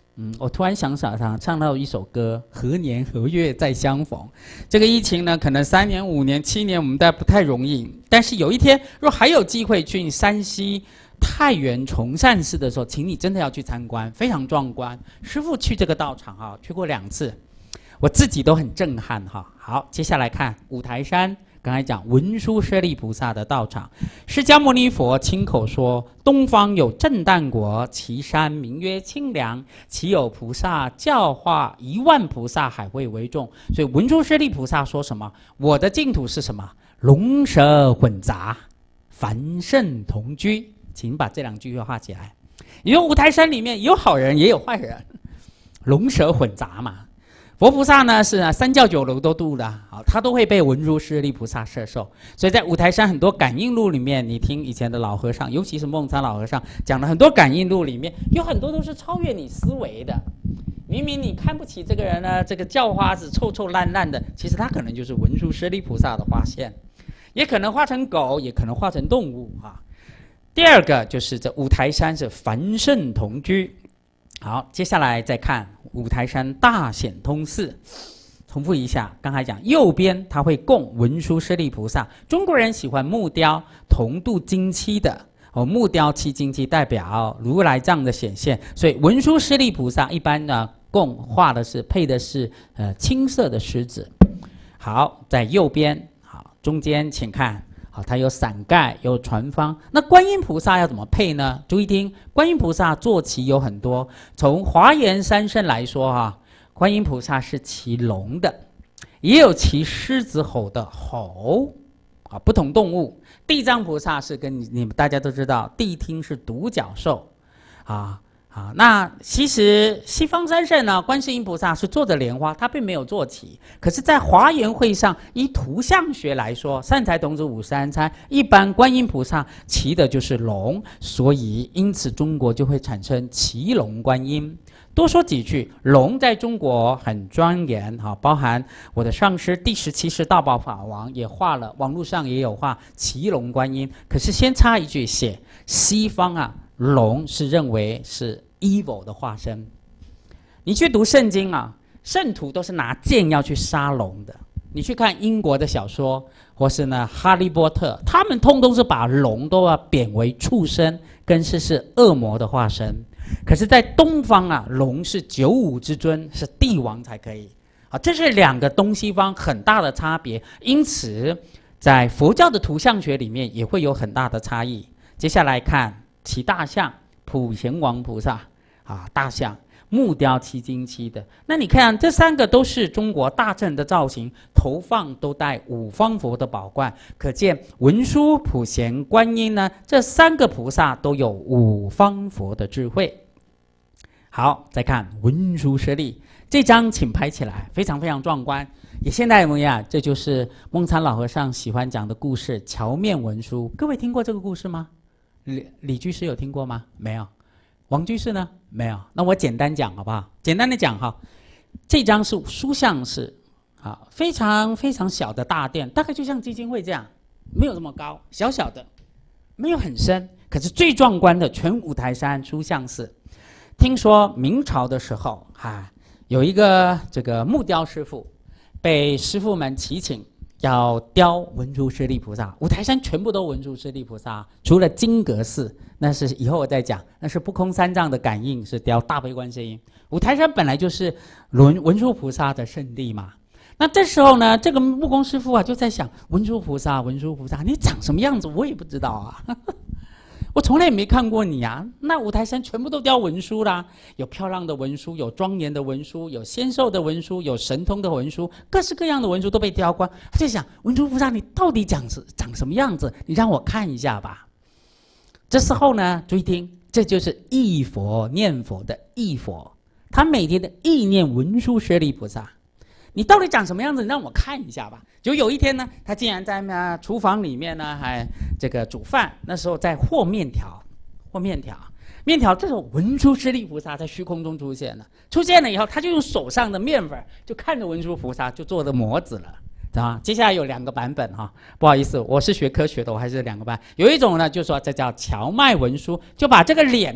嗯，我突然想起来，唱到一首歌《何年何月再相逢》。这个疫情呢，可能三年、五年、七年，我们大家不太容易。但是有一天，若还有机会去山西太原崇善寺的时候，请你真的要去参观，非常壮观。师父去这个道场啊，去过两次，我自己都很震撼哈。好，接下来看五台山。刚才讲文殊师利菩萨的道场，释迦牟尼佛亲口说：“东方有震旦国，其山名曰清凉，其有菩萨教化一万菩萨海会为众。”所以文殊师利菩萨说什么？我的净土是什么？龙蛇混杂，凡圣同居。请把这两句话画起来。因为五台山里面有好人也有坏人，龙蛇混杂嘛。佛菩萨呢是啊，三教九流都度的，好，他都会被文殊师利菩萨摄受。所以在五台山很多感应录里面，你听以前的老和尚，尤其是梦参老和尚讲的很多感应录里面，有很多都是超越你思维的。明明你看不起这个人呢，这个叫花子臭臭烂烂的，其实他可能就是文殊师利菩萨的化现，也可能化成狗，也可能化成动物啊。第二个就是这五台山是凡圣同居。好，接下来再看五台山大显通寺。重复一下，刚才讲右边它会供文殊师利菩萨。中国人喜欢木雕，铜镀金漆的哦，木雕漆金漆代表如来藏的显现，所以文殊师利菩萨一般呢供画的是配的是呃青色的狮子。好，在右边，好，中间请看。好，它有伞盖，有船方。那观音菩萨要怎么配呢？注意听，观音菩萨坐骑有很多。从华严三圣来说，哈，观音菩萨是骑龙的，也有骑狮子吼的吼，啊，不同动物。地藏菩萨是跟你你们大家都知道，谛听是独角兽，啊。好，那其实西方三圣呢，观世音菩萨是坐着莲花，他并没有坐骑。可是，在华严会上，依图像学来说，善财童子五十三参，一般观音菩萨骑的就是龙，所以因此中国就会产生骑龙观音。多说几句，龙在中国很庄严，哈，包含我的上师第十七世大宝法王也画了，网络上也有画骑龙观音。可是先插一句，写西方啊。龙是认为是 evil 的化身，你去读圣经啊，圣徒都是拿剑要去杀龙的。你去看英国的小说，或是呢哈利波特，他们通通是把龙都要贬为畜生，跟是是恶魔的化身。可是，在东方啊，龙是九五之尊，是帝王才可以。啊，这是两个东西方很大的差别，因此在佛教的图像学里面也会有很大的差异。接下来看。骑大象，普贤王菩萨啊，大象木雕漆金漆的。那你看这三个都是中国大乘的造型，头放都带五方佛的宝冠，可见文殊、普贤、观音呢，这三个菩萨都有五方佛的智慧。好，再看文殊师利这张，请拍起来，非常非常壮观。也现代模样，这就是梦参老和尚喜欢讲的故事——桥面文殊。各位听过这个故事吗？李李居士有听过吗？没有。王居士呢？没有。那我简单讲好不好？简单的讲哈，这张是书像是啊，非常非常小的大殿，大概就像基金会这样，没有这么高，小小的，没有很深。可是最壮观的，全五台山书像寺。听说明朝的时候，啊，有一个这个木雕师傅，被师傅们祈请。要雕文殊师利菩萨，五台山全部都文殊师利菩萨，除了金阁寺，那是以后我再讲，那是不空三藏的感应，是雕大悲观世音。五台山本来就是文文殊菩萨的圣地嘛。那这时候呢，这个木工师傅啊就在想，文殊菩萨，文殊菩萨，你长什么样子我也不知道啊。我从来也没看过你啊！那五台山全部都雕文殊啦，有漂亮的文殊，有庄严的文殊，有仙寿的文殊，有神通的文殊，各式各样的文殊都被雕光。他就想，文殊菩萨你到底长是长什么样子？你让我看一下吧。这时候呢，注意听，这就是忆佛念佛的忆佛，他每天的意念文殊师利菩萨。你到底长什么样子？你让我看一下吧。就有一天呢，他竟然在那厨房里面呢，还这个煮饭。那时候在和面条，和面条，面条。这时候文殊师利菩萨在虚空中出现了。出现了以后，他就用手上的面粉，就看着文殊菩萨，就做的模子了。啊，接下来有两个版本哈，不好意思，我是学科学的，我还是两个版。有一种呢，就说这叫荞麦文殊，就把这个脸呐、啊，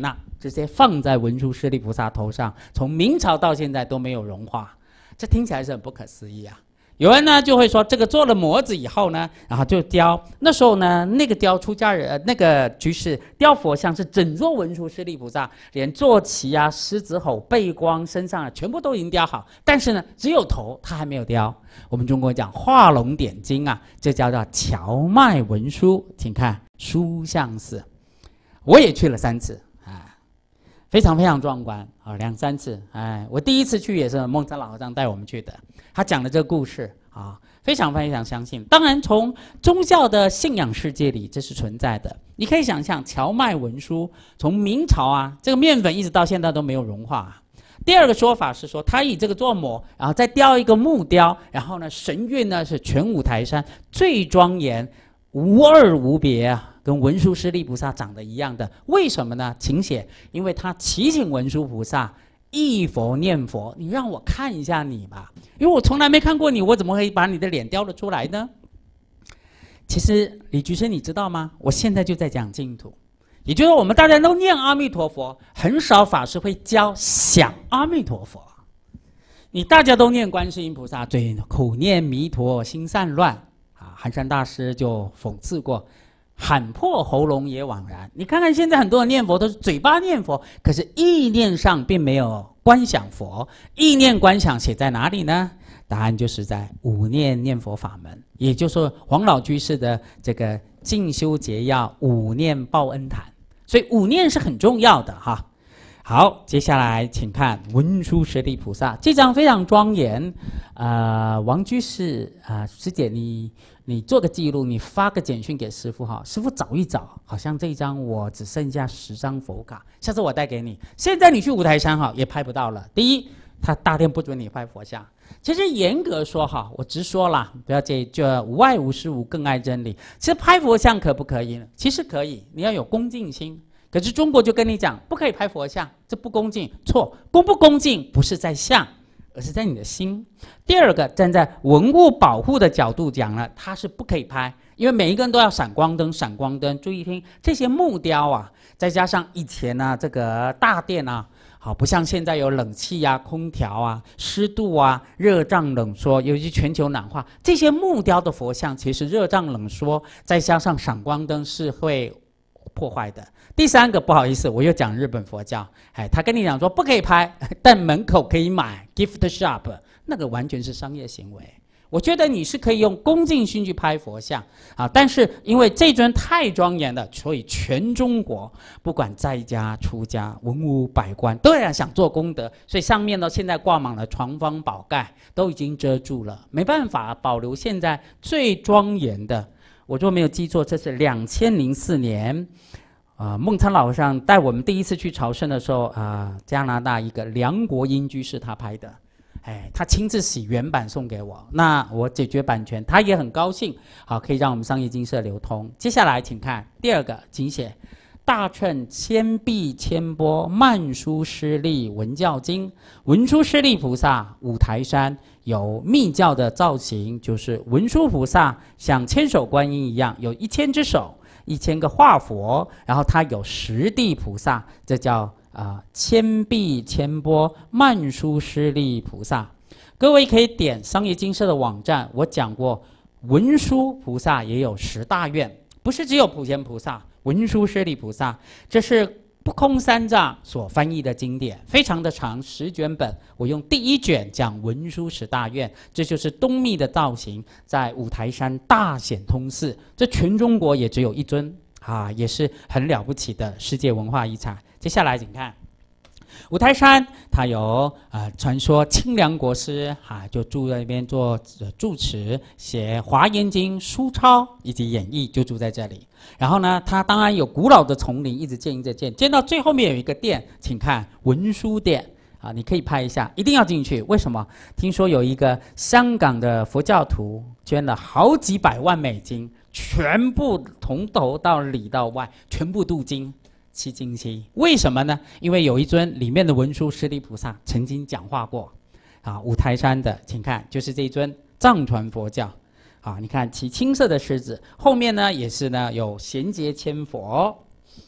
直接放在文殊师利菩萨头上，从明朝到现在都没有融化，这听起来是很不可思议啊。有人呢就会说，这个做了模子以后呢，然后就雕。那时候呢，那个雕出家人，呃、那个居士雕佛像是整座文殊师利菩萨，连坐骑啊、狮子吼、背光、身上啊，全部都已经雕好。但是呢，只有头他还没有雕。我们中国讲画龙点睛啊，这叫做荞麦文殊。请看书相寺，我也去了三次啊，非常非常壮观啊，两三次。哎，我第一次去也是梦参老和尚带我们去的。他讲的这个故事啊，非常非常相信。当然，从宗教的信仰世界里，这是存在的。你可以想象，荞麦文殊从明朝啊，这个面粉一直到现在都没有融化啊。第二个说法是说，他以这个做模，然后再雕一个木雕，然后呢，神韵呢是全五台山最庄严、无二无别啊，跟文殊师利菩萨长得一样的。为什么呢？请写，因为他祈请文殊菩萨忆佛念佛，你让我看一下你吧，因为我从来没看过你，我怎么会把你的脸雕得出来呢？其实李居士你知道吗？我现在就在讲净土，也就是我们大家都念阿弥陀佛，很少法师会教想阿弥陀佛。你大家都念观世音菩萨，嘴口念弥陀心散乱啊，寒山大师就讽刺过，喊破喉咙也枉然。你看看现在很多人念佛都是嘴巴念佛，可是意念上并没有观想佛。意念观想写在哪里呢？答案就是在五念念佛法门，也就是说黄老居士的这个进修节要五念报恩坛。所以五念是很重要的哈。好，接下来请看文殊师利菩萨这张非常庄严。呃，王居士啊、呃，师姐你你做个记录，你发个简讯给师父哈，师父找一找，好像这一张我只剩下十张佛卡，下次我带给你。现在你去五台山哈也拍不到了。第一，他大殿不准你拍佛像。其实严格说哈，我直说啦，不要介意，就无爱无师无更爱真理。其实拍佛像可不可以呢？其实可以，你要有恭敬心。可是中国就跟你讲，不可以拍佛像，这不恭敬。错，恭不恭敬不是在相，而是在你的心。第二个，站在文物保护的角度讲呢，它是不可以拍，因为每一个人都要闪光灯，闪光灯。注意听，这些木雕啊，再加上以前呢、啊，这个大殿啊，好不像现在有冷气啊、空调啊、湿度啊、热胀冷缩，尤其全球暖化，这些木雕的佛像其实热胀冷缩，再加上闪光灯是会破坏的。第三个，不好意思，我又讲日本佛教，哎，他跟你讲说不可以拍，但门口可以买 gift shop， 那个完全是商业行为。我觉得你是可以用恭敬心去拍佛像啊，但是因为这尊太庄严了，所以全中国不管在家出家、文武百官都要想做功德，所以上面呢现在挂满了床方宝盖，都已经遮住了，没办法保留现在最庄严的。我若没有记错，这是两千零四年。啊，梦参老和尚带我们第一次去朝圣的时候啊，加拿大一个梁国英居士他拍的，哎，他亲自洗原版送给我，那我解决版权，他也很高兴，好，可以让我们商业精舍流通。接下来请看第二个，请写大乘千臂千波曼殊师利文教经，文殊师利菩萨五台山有密教的造型，就是文殊菩萨像千手观音一样，有一千只手。一千个化佛，然后它有十地菩萨，这叫啊、呃、千臂千波曼殊师利菩萨。各位可以点商业精舍的网站，我讲过文殊菩萨也有十大愿，不是只有普贤菩萨，文殊师利菩萨，这是不空三藏所翻译的经典，非常的长，十卷本。我用第一卷讲文殊十大愿，这就是东密的造型，在五台山大显通寺，这全中国也只有一尊啊，也是很了不起的世界文化遗产。接下来请看。五台山，它有呃传说清凉国师啊，就住在那边做住持，写《华严经》书抄以及演义，就住在这里。然后呢，它当然有古老的丛林，一直建一直建，建到最后面有一个殿，请看文殊殿啊，你可以拍一下，一定要进去。为什么？听说有一个香港的佛教徒捐了好几百万美金，全部从头到里到外全部镀金。七金漆，为什么呢？因为有一尊里面的文殊师利菩萨曾经讲话过，啊，五台山的，请看，就是这一尊藏传佛教，啊，你看骑青色的狮子，后面呢也是呢有贤劫千佛，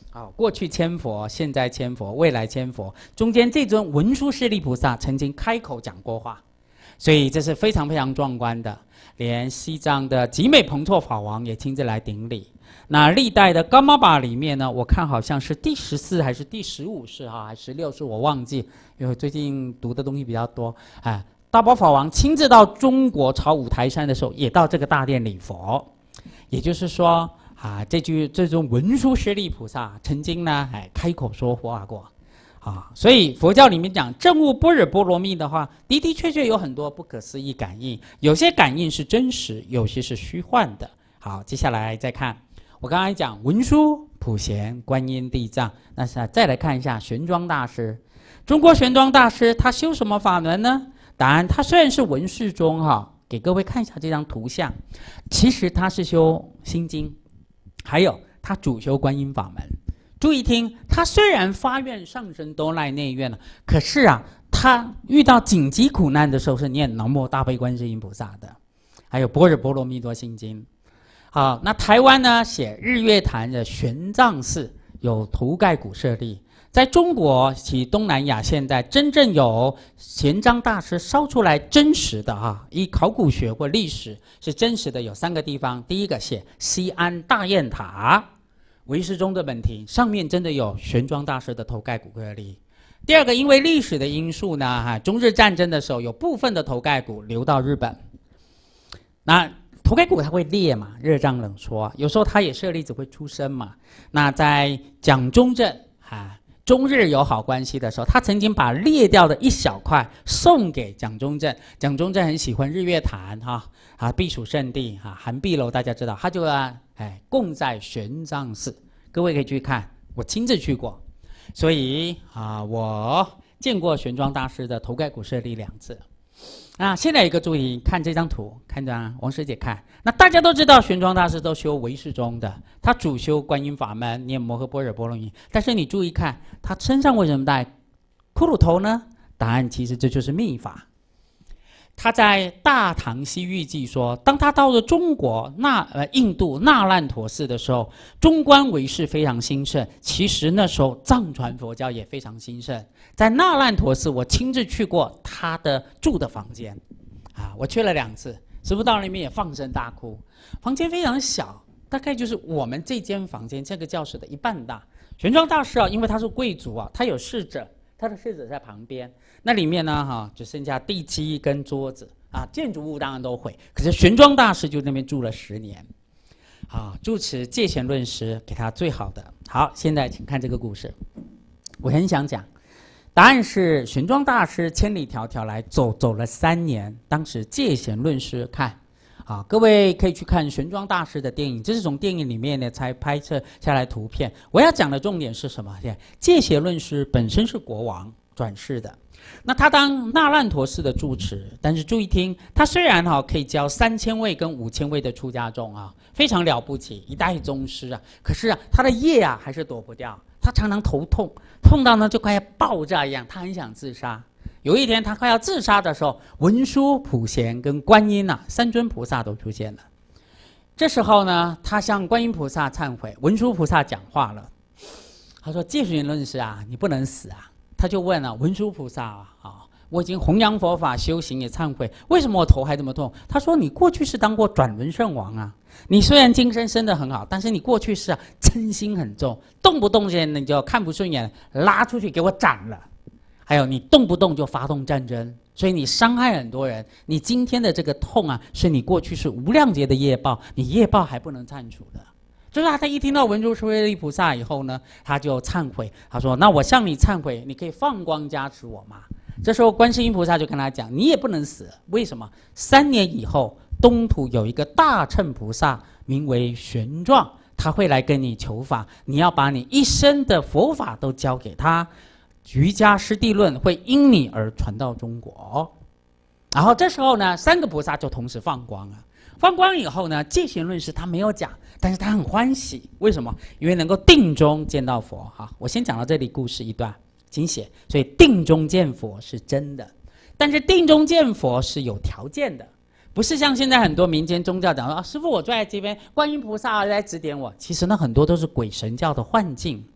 好，过去千佛，现在千佛，未来千佛，中间这尊文殊师利菩萨曾经开口讲过话，所以这是非常非常壮观的。连西藏的吉美彭措法王也亲自来顶礼。那历代的噶玛巴里面呢，我看好像是第十四还是第十五世哈，还是十六世，我忘记，因为最近读的东西比较多。哎，大宝法王亲自到中国朝五台山的时候，也到这个大殿礼佛，也就是说。啊，这句这尊文殊师利菩萨曾经呢，哎，开口说话过，啊，所以佛教里面讲证悟般若波罗蜜的话，的的确确有很多不可思议感应，有些感应是真实，有些是虚幻的。好，接下来再看，我刚才讲文殊、普贤、观音、地藏，那是再来看一下玄奘大师。中国玄奘大师他修什么法门呢？答案，他虽然是文士中哈，给各位看一下这张图像，其实他是修心经。还有他主修观音法门，注意听，他虽然发愿上升多赖内院了，可是啊，他遇到紧急苦难的时候是念南无大悲观世音菩萨的，还有般若波罗蜜多心经。好，那台湾呢写日月潭的玄奘寺有头盖骨舍利，在中国及东南亚现在真正有玄奘大师烧出来真实的啊，以考古学或历史是真实的有三个地方，第一个写西安大雁塔唯识宗的本庭，上面真的有玄奘大师的头盖骨舍利。第二个，因为历史的因素呢，哈，中日战争的时候有部分的头盖骨流到日本，那头盖骨它会裂嘛，热胀冷缩，有时候它也舍利子会出生嘛。那在蒋中正啊。中日友好关系的时候，他曾经把裂掉的一小块送给蒋中正。蒋中正很喜欢日月潭哈啊，避暑胜地哈，韩碧楼大家知道，他就啊哎供在玄奘寺。各位可以去看，我亲自去过，所以啊我见过玄奘大师的头盖骨舍利两次。啊，现在有一个注意，看这张图，看着啊，王师姐看。那大家都知道，玄奘大师都修唯识宗的，他主修观音法门，念摩诃般若波罗蜜。但是你注意看，他身上为什么带骷髅头呢？答案其实这就是密法。他在《大唐西域记》说，当他到了中国那呃印度那烂陀寺的时候，中观唯识非常兴盛。其实那时候藏传佛教也非常兴盛。在那烂陀寺，我亲自去过他的住的房间，啊，我去了两次。师父到那边也放声大哭。房间非常小，大概就是我们这间房间这个教室的一半大。玄奘大师啊，因为他是贵族啊，他有侍者。他的侍者在旁边，那里面呢，哈，只剩下地基跟桌子啊，建筑物当然都毁。可是玄奘大师就那边住了十年，啊，住持戒贤论师给他最好的。好，现在请看这个故事，我很想讲，答案是玄奘大师千里迢迢来走，走了三年。当时戒贤论师看。好，各位可以去看玄奘大师的电影，这是从电影里面呢才拍摄下来图片。我要讲的重点是什么？戒贤论师本身是国王转世的，那他当那烂陀寺的住持，但是注意听，他虽然哈、哦、可以教三千位跟五千位的出家众啊，非常了不起，一代宗师啊，可是啊他的业啊还是躲不掉，他常常头痛，痛到呢就快要爆炸一样，他很想自杀。有一天他快要自杀的时候，文殊、普贤跟观音啊三尊菩萨都出现了。这时候呢，他向观音菩萨忏悔，文殊菩萨讲话了，他说：“戒贤论师啊，你不能死啊！”他就问了、啊、文殊菩萨啊，啊，我已经弘扬佛法修行也忏悔，为什么我头还这么痛？他说：“你过去是当过转轮圣王啊，你虽然今生生得很好，但是你过去是啊嗔心很重，动不动间你就看不顺眼，拉出去给我斩了。”还有你动不动就发动战争，所以你伤害很多人。你今天的这个痛啊，是你过去是无量劫的业报，你业报还不能忏除的。就是他一听到文殊师利菩萨以后呢，他就忏悔，他说：“那我向你忏悔，你可以放光加持我吗？”这时候观世音菩萨就跟他讲：“你也不能死，为什么？三年以后，东土有一个大乘菩萨，名为玄奘，他会来跟你求法，你要把你一生的佛法都交给他。瑜伽师地论会因你而传到中国。”然后这时候呢，三个菩萨就同时放光了。放光以后呢，戒贤论师他没有讲，但是他很欢喜。为什么？因为能够定中见到佛。好，我先讲到这里，故事一段，请写。所以定中见佛是真的，但是定中见佛是有条件的，不是像现在很多民间宗教讲说啊，师父我坐在这边，观音菩萨来指点我。其实呢，很多都是鬼神教的幻境。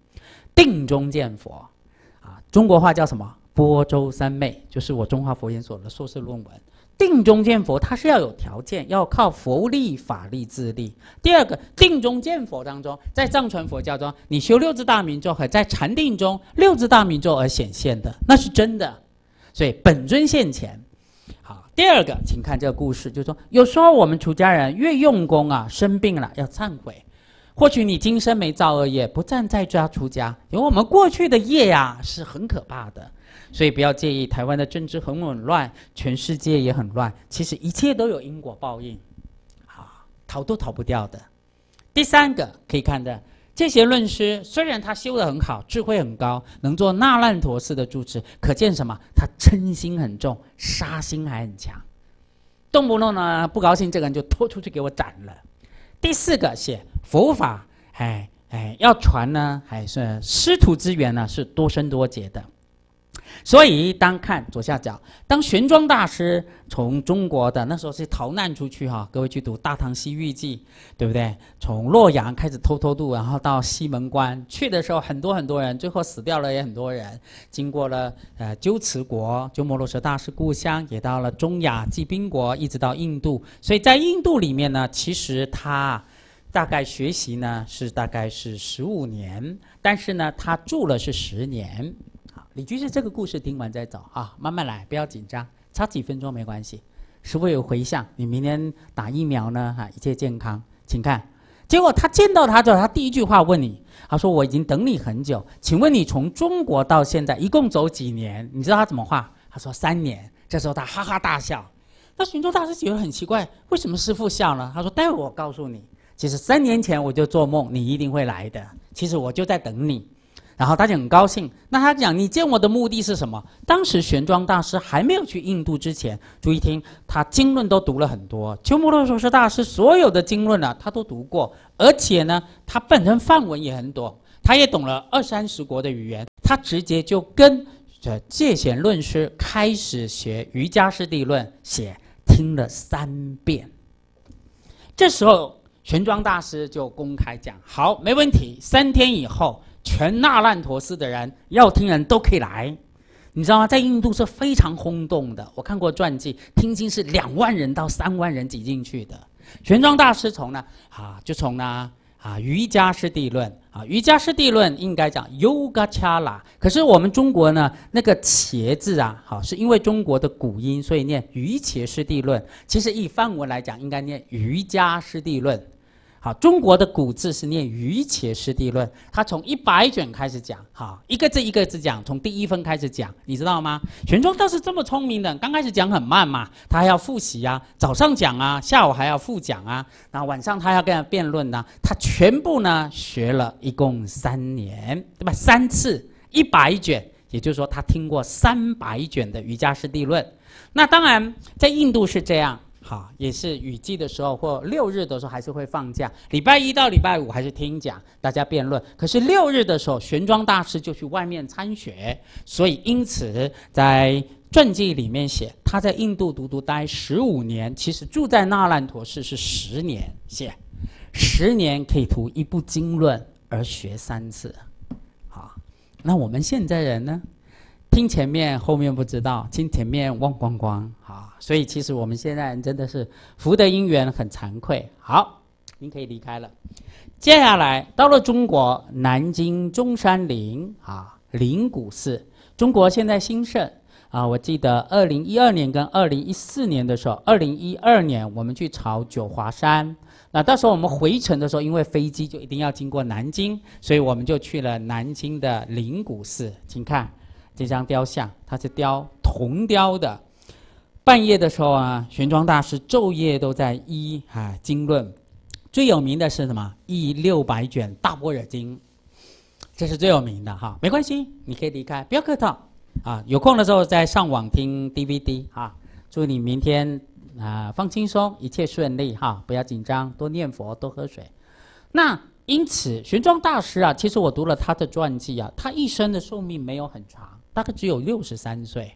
定中见佛，啊，中国话叫什么？波州三昧，就是我中华佛研所的硕士论文。定中见佛，它是要有条件，要靠佛力、法力、自力。第二个，定中见佛当中，在藏传佛教中，你修六字大明咒和在禅定中六字大明咒而显现的，那是真的。所以本尊现前。好，第二个，请看这个故事，就是说，有时候我们出家人越用功啊，生病了要忏悔。或许你今生没造恶业，不暂在家出家，因为我们过去的业呀、啊、是很可怕的。所以不要介意台湾的政治很紊乱，全世界也很乱，其实一切都有因果报应，啊，逃都逃不掉的。第三个可以看的，这些论师虽然他修得很好，智慧很高，能做那烂陀寺的住持，可见什么？他嗔心很重，杀心还很强，动不动呢不高兴，这个人就拖出去给我斩了。第四个写佛法，哎哎，要传呢，还是师徒之缘呢，是多生多劫的。所以当看左下角，当玄奘大师从中国的那时候是逃难出去哈，各位去读《大唐西域记》，对不对？从洛阳开始偷偷渡，然后到西门关去的时候，很多很多人，最后死掉了也很多人。经过了呃鸠兹国，鸠摩罗什大师故乡，也到了中亚济宾国，一直到印度。所以在印度里面呢，其实他大概学习呢是大概是十五年，但是呢他住了是十年。李居士这个故事听完再走啊，慢慢来，不要紧张，差几分钟没关系。是否有回向？你明天打疫苗呢？哈，一切健康，请看。结果他见到他之后，他第一句话问你，他说：“我已经等你很久，请问你从中国到现在一共走几年？”你知道他怎么话？他说：“三年。”这时候他哈哈大笑。那玄奘大师觉得很奇怪，为什么师父笑呢？他说：“待会我告诉你，其实三年前我就做梦，你一定会来的。其实我就在等你。”然后他就很高兴。那他讲你见我的目的是什么？当时玄奘大师还没有去印度之前，注意听，他经论都读了很多。鸠摩罗什大师所有的经论啊，他都读过，而且呢，他本身梵文也很懂，他也懂了二三十国的语言。他直接就跟这戒贤论师开始学瑜伽师地论，写听了三遍。这时候玄奘大师就公开讲：好，没问题，三天以后。全那烂陀寺的人要听人都可以来，你知道吗？在印度是非常轰动的。我看过传记，听经是两万人到三万人挤进去的。玄奘大师从呢啊，就从呢啊瑜伽师地论啊，瑜伽师地论应该讲 Yogacara， 可是我们中国呢那个茄字啊，好是因为中国的古音，所以念瑜伽师地论。其实以梵文来讲，应该念瑜伽师地论。好，中国的古字是念瑜伽师地论，他从一百卷开始讲，好，一个字一个字讲，从第一分开始讲，你知道吗？玄奘大师这么聪明的，刚开始讲很慢嘛，他还要复习啊，早上讲啊，下午还要复讲啊，然后晚上他要跟他辩论啊，他全部呢学了一共三年，对吧？三次一百卷，也就是说他听过三百卷的瑜伽师地论。那当然，在印度是这样。好，也是雨季的时候或六日的时候还是会放假，礼拜一到礼拜五还是听讲，大家辩论。可是六日的时候，玄奘大师就去外面参学，所以因此在传记里面写，他在印度独独待十五年，其实住在那烂陀寺是十年，写十年可以读一部经论而学三次。好，那我们现在人呢？听前面后面不知道，听前面忘光光啊！所以其实我们现在人真的是福德因缘很惭愧。好，您可以离开了。接下来到了中国南京中山陵啊，灵谷寺。中国现在兴盛啊，我记得二零一二年跟二零一四年的时候，二零一二年我们去朝九华山，那到时候我们回程的时候，因为飞机就一定要经过南京，所以我们就去了南京的灵谷寺，请看。这张雕像，它是雕铜雕的。半夜的时候啊，玄奘大师昼夜都在依啊经论。最有名的是什么？译六百卷大般若经，这是最有名的哈。没关系，你可以离开，不要客套啊。有空的时候再上网听 D V D 哈。祝你明天啊放轻松，一切顺利哈，不要紧张，多念佛，多喝水。那因此，玄奘大师啊，其实我读了他的传记啊，他一生的寿命没有很长。大概只有六十三岁，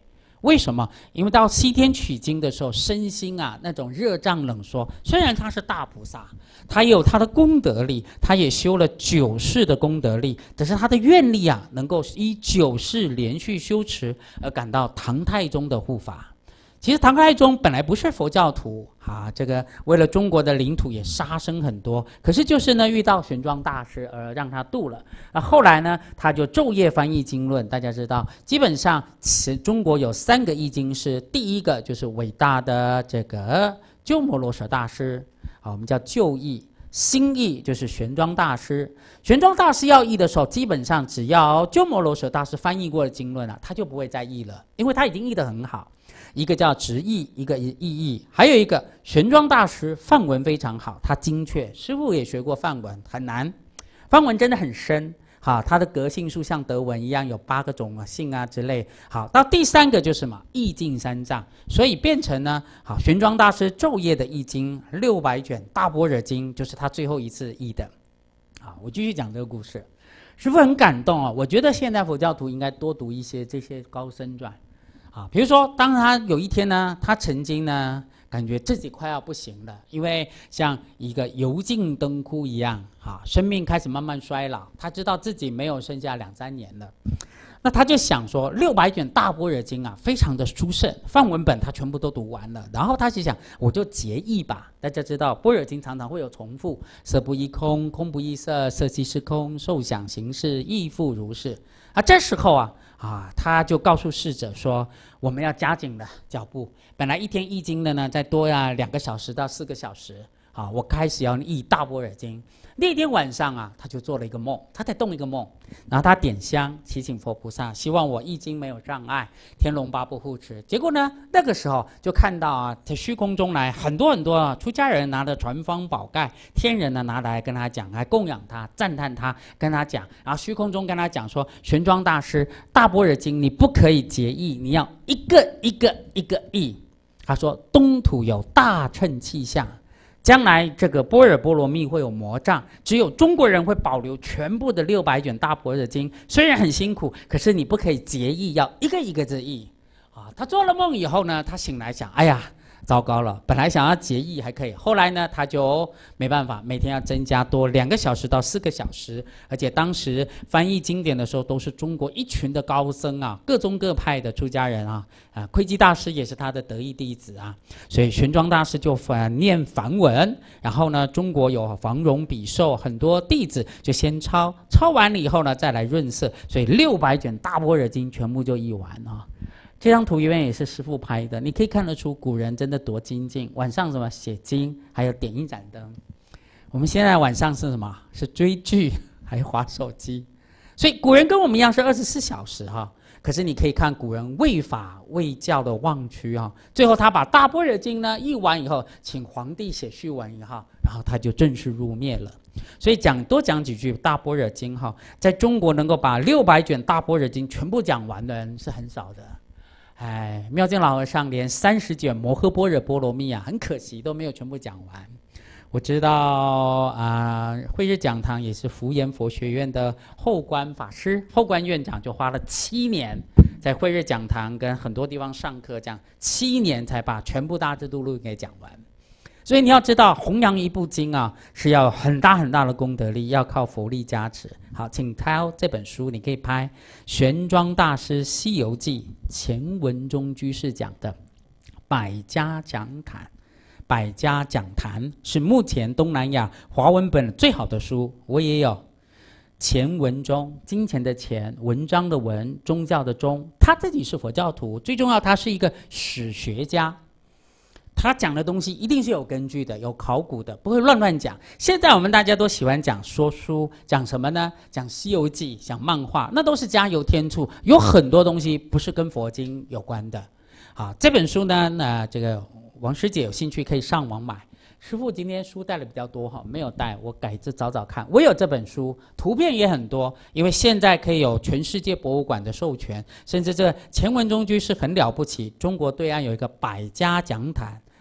为什么？因为到西天取经的时候，身心啊那种热胀冷缩。虽然他是大菩萨，他也有他的功德力，他也修了九世的功德力，可是他的愿力啊，能够依九世连续修持而感到唐太宗的护法。其实唐太宗本来不是佛教徒啊，这个为了中国的领土也杀生很多，可是就是呢遇到玄奘大师而让他度了。啊，后来呢他就昼夜翻译经论。大家知道，基本上中国有三个译经师，第一个就是伟大的这个鸠摩罗什大师，啊，我们叫旧译。新译就是玄奘大师。玄奘大师要译的时候，基本上只要鸠摩罗什大师翻译过的经论啊，他就不会再译了，因为他已经译得很好。一个叫直译，一个意译，还有一个玄奘大师梵文非常好，他精确。师父也学过梵文，很难，梵文真的很深。好，它的格性数像德文一样有八个种姓啊之类。好，到第三个就是什么？译尽三藏，所以变成呢，好，玄奘大师昼夜的译经六百卷大般若经，就是他最后一次译的。好，我继续讲这个故事。师父很感动啊，我觉得现代佛教徒应该多读一些这些高僧传。啊，比如说，当他有一天呢，他曾经呢，感觉自己快要不行了，因为像一个油尽灯枯一样，啊，生命开始慢慢衰老，他知道自己没有剩下两三年了，那他就想说，六百卷大般若经啊，非常的殊胜，梵文本他全部都读完了，然后他就想，我就结义吧。大家知道，般若经常常会有重复，色不异空，空不异色，色即是空，受想行识亦复如是。啊，这时候啊。啊，他就告诉侍者说，我们要加紧了脚步。本来一天译经的呢，再多呀两个小时到四个小时。啊，我开始要译大般若经。那天晚上啊，他就做了一个梦，他在动一个梦，然后他点香祈请佛菩萨，希望我译经没有障碍，天龙八部护持。结果呢，那个时候就看到啊，在虚空中来很多很多啊，出家人拿着传方宝盖，天人呢拿来跟他讲，来供养他，赞叹他，跟他讲，然后虚空中跟他讲说，玄奘大师大般若经你不可以结义，你要一个一个一个译。他说东土有大乘气象。将来这个般若波罗蜜会有魔障，只有中国人会保留全部的六百卷大般若经。虽然很辛苦，可是你不可以结义，要一个一个字译。啊，他做了梦以后呢，他醒来想，哎呀，糟糕了，本来想要结义还可以，后来呢，他就没办法，每天要增加多两个小时到四个小时，而且当时翻译经典的时候，都是中国一群的高僧啊，各宗各派的出家人啊，啊，窥基大师也是他的得意弟子啊，所以玄奘大师就翻念梵文，然后呢，中国有黄蓉比寿很多弟子就先抄，抄完了以后呢，再来润色，所以六百卷大般若经全部就译完啊。这张图原来也是师父拍的，你可以看得出古人真的多精进。晚上什么写经，还有点一盏灯。我们现在晚上是什么？是追剧，还滑手机。所以古人跟我们一样是二十四小时哈。可是你可以看古人为法为教的忘躯哈。最后他把大般若经呢译完以后，请皇帝写序文以后，然后他就正式入灭了。所以讲多讲几句大般若经哈，在中国能够把六百卷大般若经全部讲完的人是很少的。哎，妙净老和尚连三十卷摩诃般若波罗蜜啊，很可惜都没有全部讲完。我知道啊、呃，慧日讲堂也是福严佛学院的后观法师、后观院长，就花了七年在慧日讲堂跟很多地方上课，这样七年才把全部大智度论给讲完。所以你要知道，弘扬一部经啊，是要很大很大的功德力，要靠佛力加持。好，请挑这本书，你可以拍玄奘大师《西游记》钱文忠居士讲的《百家讲坛》。百家讲坛是目前东南亚华文本最好的书，我也有。钱文忠，金钱的钱，文章的文，宗教的宗，他自己是佛教徒，最重要他是一个史学家。他讲的东西一定是有根据的，有考古的，不会乱乱讲。现在我们大家都喜欢讲说书，讲什么呢？讲《西游记》，讲漫画，那都是加油添醋，有很多东西不是跟佛经有关的。好，这本书呢，那这个王师姐有兴趣可以上网买。师父今天书带的比较多哈，没有带，我改着找找看。我有这本书，图片也很多，因为现在可以有全世界博物馆的授权，甚至这钱文忠居士很了不起。中国对岸有一个百家讲坛，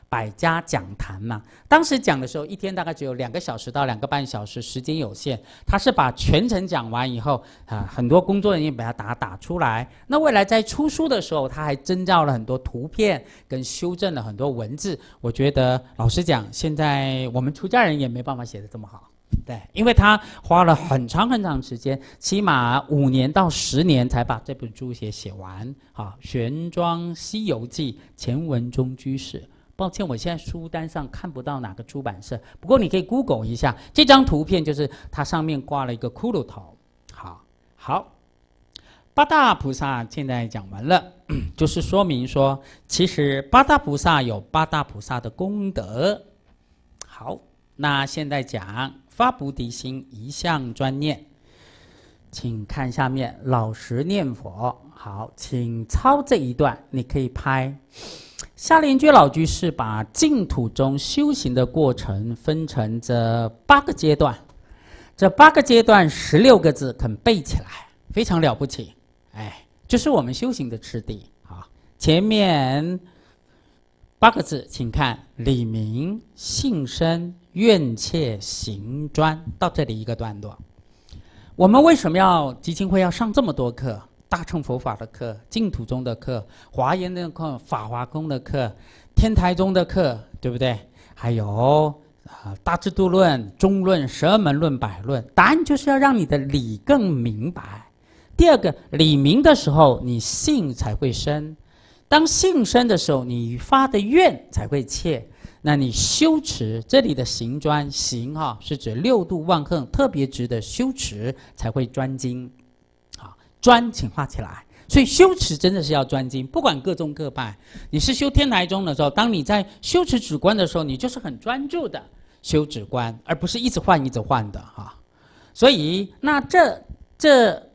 百家讲坛嘛。当时讲的时候，一天大概只有两个小时到两个半小时，时间有限。他是把全程讲完以后，啊，很多工作人员把它打打出来。那未来在出书的时候，他还增造了很多图片，跟修正了很多文字。我觉得，老实讲，现在我们出家人也没办法写得这么好。对，因为他花了很长很长时间，起码五年到十年才把这本书写写完。啊，《玄奘西游记》钱文忠居士。抱歉，我现在书单上看不到哪个出版社，不过你可以 Google 一下，这张图片就是它上面挂了一个骷髅头。好，好，八大菩萨现在讲完了，就是说明说，其实八大菩萨有八大菩萨的功德。好，那现在讲发菩提心，一向专念，请看下面，老实念佛。好，请抄这一段，你可以拍。下莲居老居士把净土中修行的过程分成这八个阶段，这八个阶段十六个字肯背起来，非常了不起。哎，就是我们修行的次第。好，前面八个字，请看：理明、信深、愿切、行专。到这里一个段落。我们为什么要基金会要上这么多课？大乘佛法的课、净土中的课、华严的课、法华宫的课、天台宗的课，对不对？还有啊，大智度论、中论、十二门论、百论。答案就是要让你的理更明白。第二个，理明的时候，你信才会生；当信生的时候，你发的愿才会切。那你修持，这里的行专行哈、啊，是指六度万行特别值得修持才会专精。专，请画起来。所以修持真的是要专精，不管各宗各派。你是修天台宗的时候，当你在修持止观的时候，你就是很专注的修止观，而不是一直换一直换的哈。所以那这这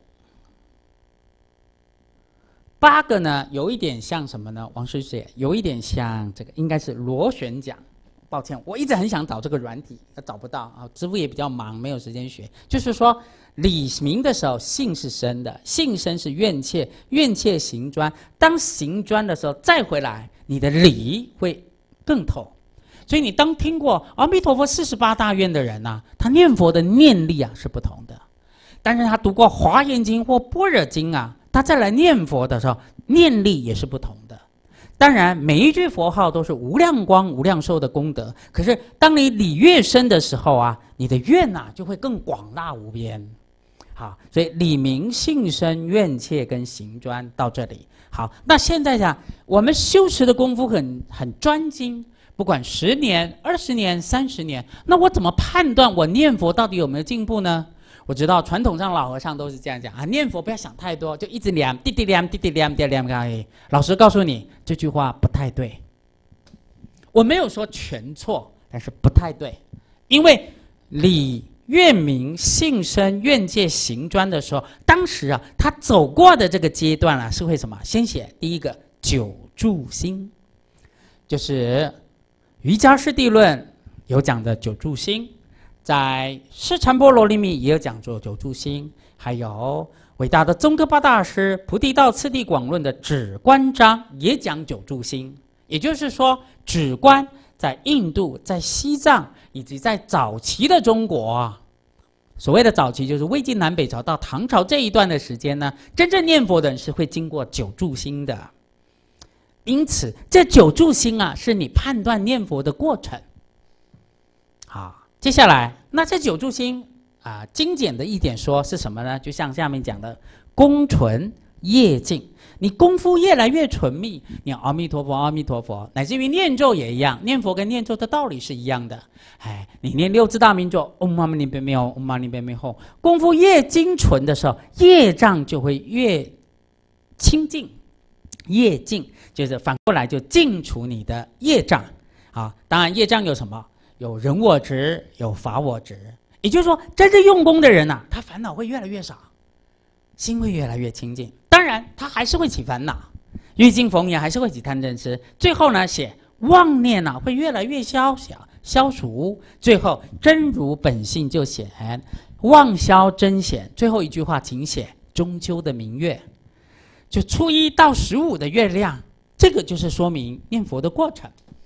八个呢，有一点像什么呢？王师姐有一点像这个，应该是螺旋桨。抱歉，我一直很想找这个软体，找不到啊。师父也比较忙，没有时间学。就是说，理明的时候，信是生的，信生是愿切，愿切行专。当行专的时候，再回来，你的理会更透。所以你当听过阿弥陀佛四十八大愿的人啊，他念佛的念力啊是不同的。但是他读过华严经或般若经啊，他再来念佛的时候，念力也是不同的。当然，每一句佛号都是无量光、无量寿的功德。可是，当你理越深的时候啊，你的愿呐、啊、就会更广大无边。好，所以理明、信深、愿切跟行专到这里。好，那现在讲我们修持的功夫很很专精，不管十年、二十年、三十年，那我怎么判断我念佛到底有没有进步呢？我知道传统上老和尚都是这样讲啊，念佛不要想太多，就一直念，滴滴念，滴滴念，滴滴念而已。老实告诉你，这句话不太对。我没有说全错，但是不太对，因为理越明、信深、愿戒、行专的时候，当时啊，他走过的这个阶段啊，是会什么？先写第一个九住心，就是瑜伽师地论有讲的九住心。在释禅波罗蜜里也有讲究九住心，还有伟大的宗喀巴大师《菩提道次第广论》的止观章也讲九住心。也就是说，止观在印度、在西藏以及在早期的中国啊，所谓的早期就是魏晋南北朝到唐朝这一段的时间呢，真正念佛的人是会经过九住心的。因此，这九住心啊，是你判断念佛的过程。好。接下来，那这九住心啊，精简的一点说是什么呢？就像下面讲的，功纯业净。你功夫越来越纯密，你阿弥陀佛，阿弥陀佛，乃至于念咒也一样，念佛跟念咒的道理是一样的。哎，你念六字大明咒，唵嘛呢叭咪吽，唵嘛呢叭咪吽，功夫越精纯的时候，业障就会越清净。业净就是反过来就净除你的业障。好，当然业障有什么？有人我执，有法我执，也就是说，真正用功的人呐、啊，他烦恼会越来越少，心会越来越清净。当然，他还是会起烦恼，欲尽逢源还是会起贪嗔痴。最后呢，写妄念呐、啊，会越来越消小消除。最后真如本性就显，妄消真显。最后一句话，请写中秋的明月，就初一到十五的月亮，这个就是说明念佛的过程。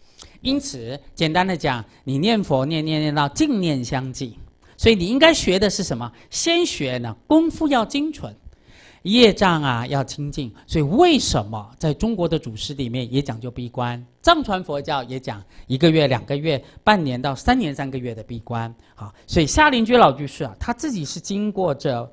因此，简单的讲，你念佛念念念到净念相继，所以你应该学的是什么？先学呢，功夫要精纯，业障啊要清净。所以为什么在中国的祖师里面也讲究闭关？藏传佛教也讲一个月、两个月、半年到三年、三个月的闭关。好，所以夏灵居老居士啊，他自己是经过这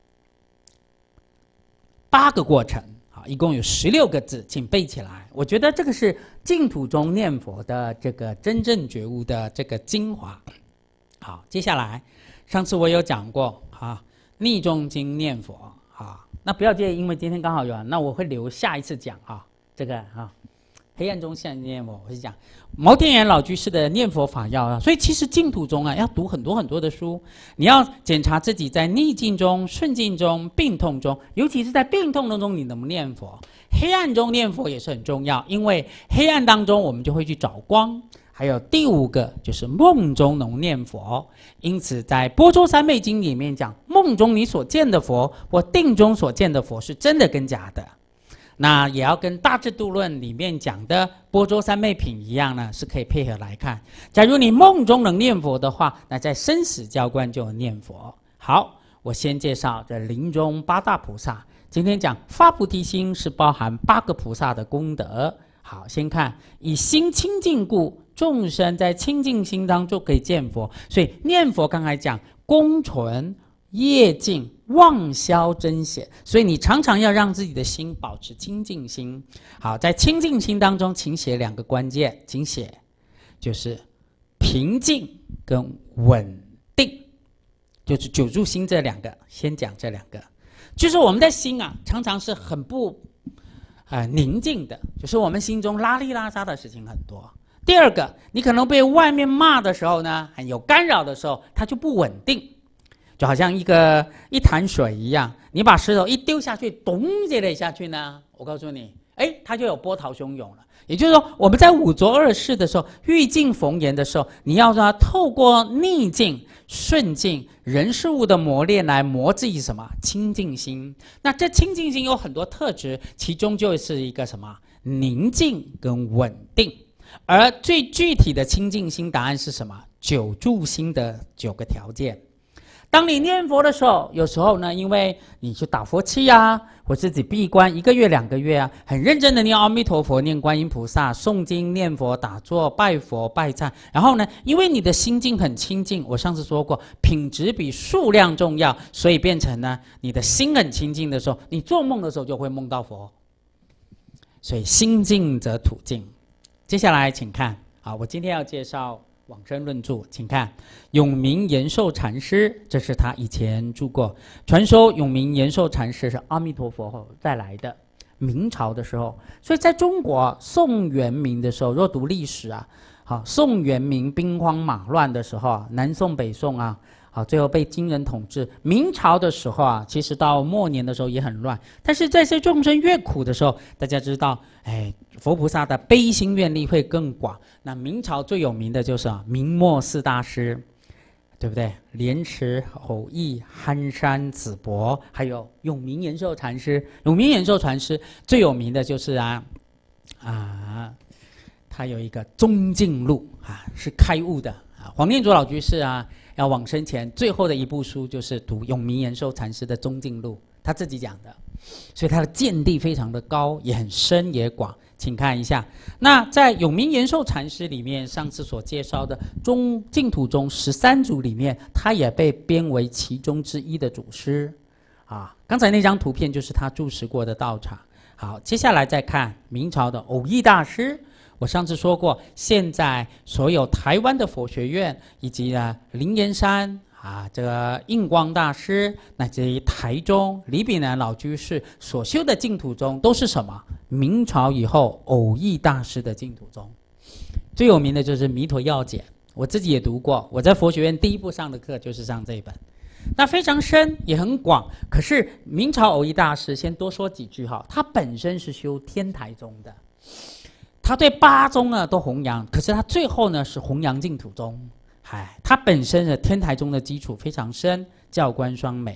八个过程。一共有十六个字，请背起来。我觉得这个是净土中念佛的这个真正觉悟的这个精华。好，接下来，上次我有讲过啊，逆中经念佛啊，那不要介意，因为今天刚好有，那我会留下一次讲啊，这个啊，黑暗中现念佛，我会讲毛天元老居士的念佛法要啊。所以其实净土中啊，要读很多很多的书，你要检查自己在逆境中、顺境中、病痛中，尤其是在病痛当中，你能不能念佛？黑暗中念佛也是很重要，因为黑暗当中我们就会去找光。还有第五个就是梦中能念佛，因此在《般舟三昧经》里面讲，梦中你所见的佛或定中所见的佛是真的跟假的。那也要跟《大智度论》里面讲的般舟三昧品一样呢，是可以配合来看。假如你梦中能念佛的话，那在生死交关就有念佛。好，我先介绍这临终八大菩萨。今天讲发菩提心是包含八个菩萨的功德。好，先看以心清净故，众生在清净心当中可以见佛。所以念佛刚才讲功纯业净妄消真显，所以你常常要让自己的心保持清净心。好，在清净心当中，请写两个关键，请写就是平静跟稳定，就是久住心这两个。先讲这两个，就是我们的心啊，常常是很不呃宁静的，就是我们心中拉里拉杂的事情很多。第二个，你可能被外面骂的时候呢，有干扰的时候，它就不稳定。就好像一个一潭水一样，你把石头一丢下去，咚接了下去呢，我告诉你，哎，它就有波涛汹涌了。也就是说，我们在五浊恶世的时候，遇境逢言的时候，你要让它透过逆境、顺境、人事物的磨练来磨自己什么清净心。那这清净心有很多特质，其中就是一个什么宁静跟稳定。而最具体的清净心答案是什么？久住心的九个条件。当你念佛的时候，有时候呢，因为你去打佛七啊，或自己闭关一个月、两个月啊，很认真的念阿弥陀佛、念观音菩萨、诵经、念佛、打坐、拜佛、拜忏。然后呢，因为你的心境很清净，我上次说过，品质比数量重要，所以变成呢，你的心很清净的时候，你做梦的时候就会梦到佛。所以心净则土净。接下来请看，好，我今天要介绍往生论著，请看永明延寿禅师，这是他以前著过。传说永明延寿禅师是阿弥陀佛后再来的，明朝的时候。所以在中国宋元明的时候，若读历史啊，好，宋元明兵荒马乱的时候啊，南宋北宋啊，好，最后被金人统治。明朝的时候啊，其实到末年的时候也很乱，但是在这众生越苦的时候，大家知道，哎，佛菩萨的悲心愿力会更广。那明朝最有名的就是啊，明末四大师，对不对？莲池、藕益、憨山、子伯，还有永明延寿禅师。永明延寿禅师最有名的就是啊啊，他有一个中径录啊，是开悟的啊。黄念祖老居士啊，要往生前最后的一部书就是读永明延寿禅师的中径录，他自己讲的，所以他的见地非常的高，也很深也广。请看一下，那在永明延寿禅师里面，上次所介绍的中净土中十三祖里面，他也被编为其中之一的祖师啊。刚才那张图片就是他住持过的道场。好，接下来再看明朝的藕益大师。我上次说过，现在所有台湾的佛学院以及呢灵岩山啊，这个印光大师，乃至于台中李炳南老居士所修的净土宗，都是什么？明朝以后藕益大师的净土宗。最有名的就是《弥陀要解》，我自己也读过，我在佛学院第一部上的课就是上这一本。那非常深也很广，可是明朝藕益大师先多说几句哈，他本身是修天台宗的，他对八宗呢都弘扬，可是他最后呢是弘扬净土宗。哎，他本身的天台宗的基础非常深，教观双美。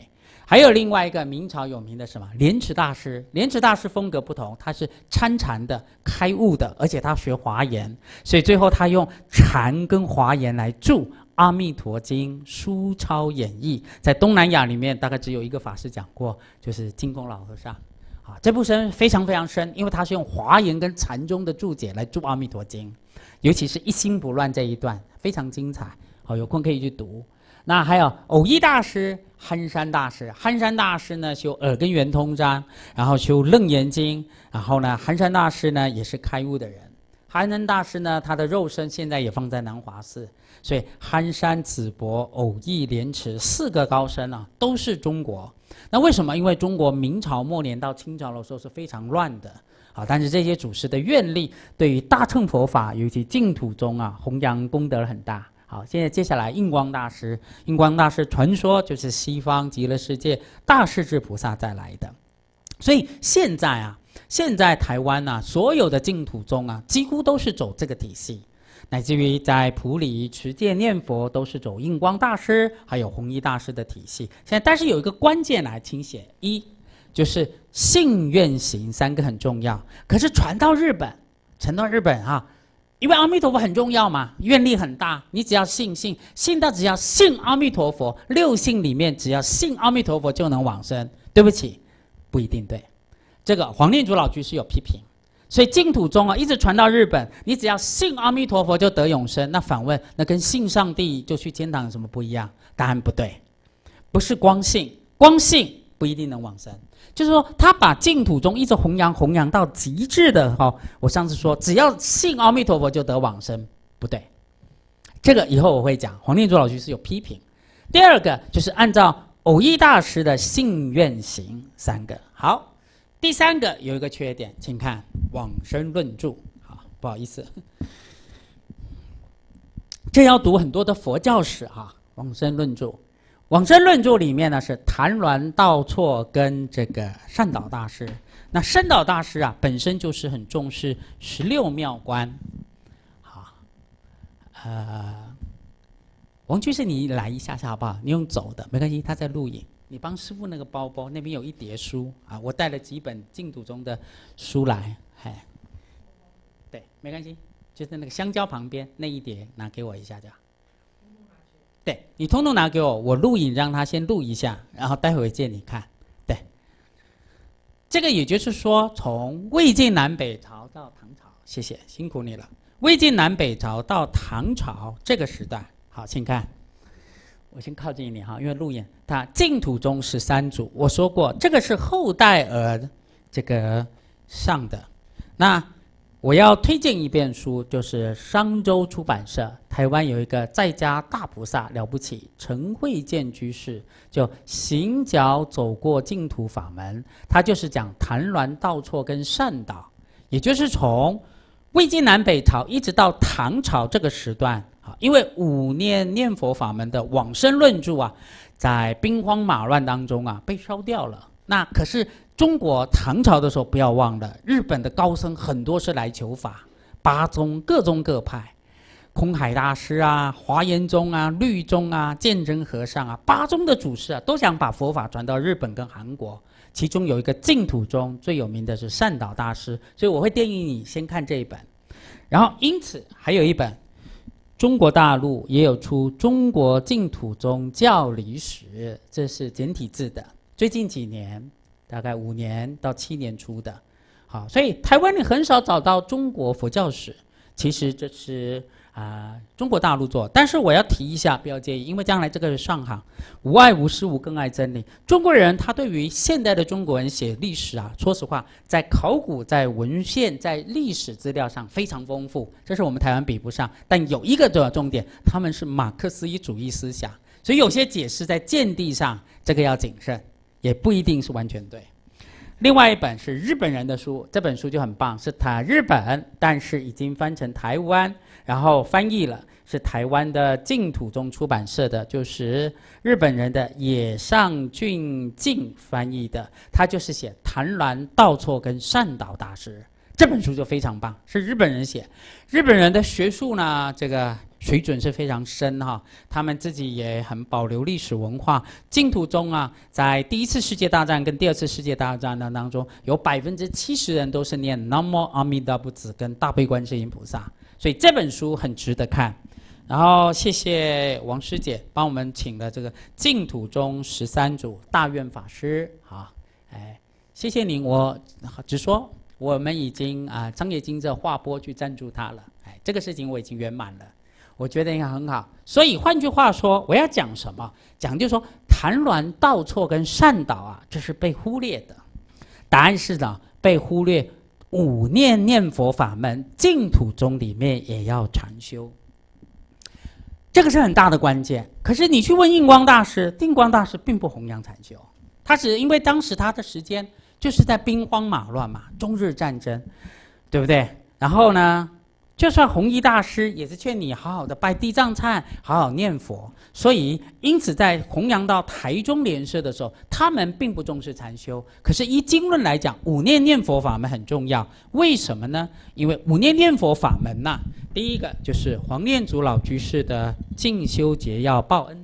还有另外一个明朝有名的什么莲池大师，莲池大师风格不同，他是参禅的、开悟的，而且他学华严，所以最后他用禅跟华严来注《阿弥陀经》书抄演义。在东南亚里面，大概只有一个法师讲过，就是净空老和尚。啊，这部深非常非常深，因为他是用华严跟禅宗的注解来注《阿弥陀经》，尤其是一心不乱这一段非常精彩。好，有空可以去读。那还有偶益大师、憨山大师，憨山大师呢修耳根圆通章，然后修楞严经，然后呢憨山大师呢也是开悟的人。憨山大师呢他的肉身现在也放在南华寺，所以憨山、子博、偶益、莲池四个高僧啊都是中国。那为什么？因为中国明朝末年到清朝的时候是非常乱的。好，但是这些祖师的愿力对于大乘佛法，尤其净土宗啊弘扬功德很大。好，现在接下来印光大师，印光大师传说就是西方极乐世界大势至菩萨再来的，所以现在啊，现在台湾啊，所有的净土宗啊，几乎都是走这个体系，乃至于在埔里持戒念佛都是走印光大师还有弘一大师的体系。现在，但是有一个关键来，请写一，就是信愿行三个很重要，可是传到日本，传到日本啊。因为阿弥陀佛很重要嘛，愿力很大，你只要信信信到只要信阿弥陀佛，六信里面只要信阿弥陀佛就能往生。对不起，不一定对。这个黄念祖老居士有批评，所以净土宗啊一直传到日本，你只要信阿弥陀佛就得永生。那反问，那跟信上帝就去天堂有什么不一样？答案不对，不是光信，光信不一定能往生。就是说，他把净土宗一直弘扬弘扬到极致的哈、哦。我上次说，只要信阿弥陀佛就得往生，不对。这个以后我会讲。黄念祖老居士有批评。第二个就是按照偶益大师的信愿行三个。好，第三个有一个缺点，请看往生论著。好，不好意思，这要读很多的佛教史哈、啊。往生论著。往生论著里面呢是谭鸾道错跟这个善导大师。那善导大师啊本身就是很重视十六妙观。好，呃，王居士你来一下下好不好？你用走的没关系，他在录影。你帮师父那个包包那边有一叠书啊，我带了几本净土中的书来，哎，对，没关系，就是那个香蕉旁边那一叠拿给我一下就好。对，你通通拿给我，我录影让他先录一下，然后待会借你看。对，这个也就是说，从魏晋南北朝到唐朝，谢谢，辛苦你了。魏晋南北朝到唐朝这个时代，好，请看，我先靠近一点哈，因为录影。它净土宗十三祖，我说过，这个是后代而这个上的。那我要推荐一本书，就是商周出版社台湾有一个在家大菩萨了不起，陈慧建居士，就行脚走过净土法门，他就是讲谭鸾道错跟善导，也就是从魏晋南北朝一直到唐朝这个时段，因为五念念佛法门的往生论著啊，在兵荒马乱当中啊被烧掉了。那可是中国唐朝的时候，不要忘了，日本的高僧很多是来求法，八宗各宗各派，空海大师啊、华严宗啊、律宗啊、鉴真和尚啊，八宗的祖师啊，都想把佛法传到日本跟韩国。其中有一个净土宗最有名的是善导大师，所以我会建议你先看这一本。然后因此还有一本，中国大陆也有出《中国净土宗教理史》，这是简体字的。最近几年，大概五年到七年出的，好，所以台湾你很少找到中国佛教史。其实这是啊、呃、中国大陆做，但是我要提一下，不要介意，因为将来这个是上行，无爱无师无更爱真理。中国人他对于现代的中国人写历史啊，说实话，在考古、在文献、在历史资料上非常丰富，这是我们台湾比不上。但有一个重要重点，他们是马克思主义思想，所以有些解释在见地上，这个要谨慎。也不一定是完全对。另外一本是日本人的书，这本书就很棒，是台日本，但是已经翻成台湾，然后翻译了，是台湾的净土宗出版社的，就是日本人的野上俊进翻译的，他就是写谭鸾道错跟善导大师， 这本书就非常棒，是日本人写，日本人的学术呢，这个水准是非常深哈，他们自己也很保留历史文化。净土宗啊，在第一次世界大战跟第二次世界大战的当中，有百分之七十人都是念南无阿弥陀佛跟大悲观世音菩萨，所以这本书很值得看。然后谢谢王师姐帮我们请了这个净土宗十三祖大愿法师，好，哎，谢谢您，我直说。我们已经啊，张业经这划拨去赞助他了，哎，这个事情我已经圆满了，我觉得应该很好。所以换句话说，我要讲什么？讲就是说，谭鸾道错跟善导啊，这是被忽略的。答案是呢，被忽略。五念念佛法门，净土宗里面也要禅修，这个是很大的关键。可是你去问印光大师，印光大师并不弘扬禅修，他只因为当时他的时间。就是在兵荒马乱嘛，中日战争，对不对？然后呢，就算弘一大师也是劝你好好的拜地藏忏，好好念佛。所以，因此在弘扬到台中莲社的时候，他们并不重视禅修。可是，依经论来讲，五念念佛法门很重要。为什么呢？因为五念念佛法门呐、啊，第一个就是黄念祖老居士的静修结要报恩。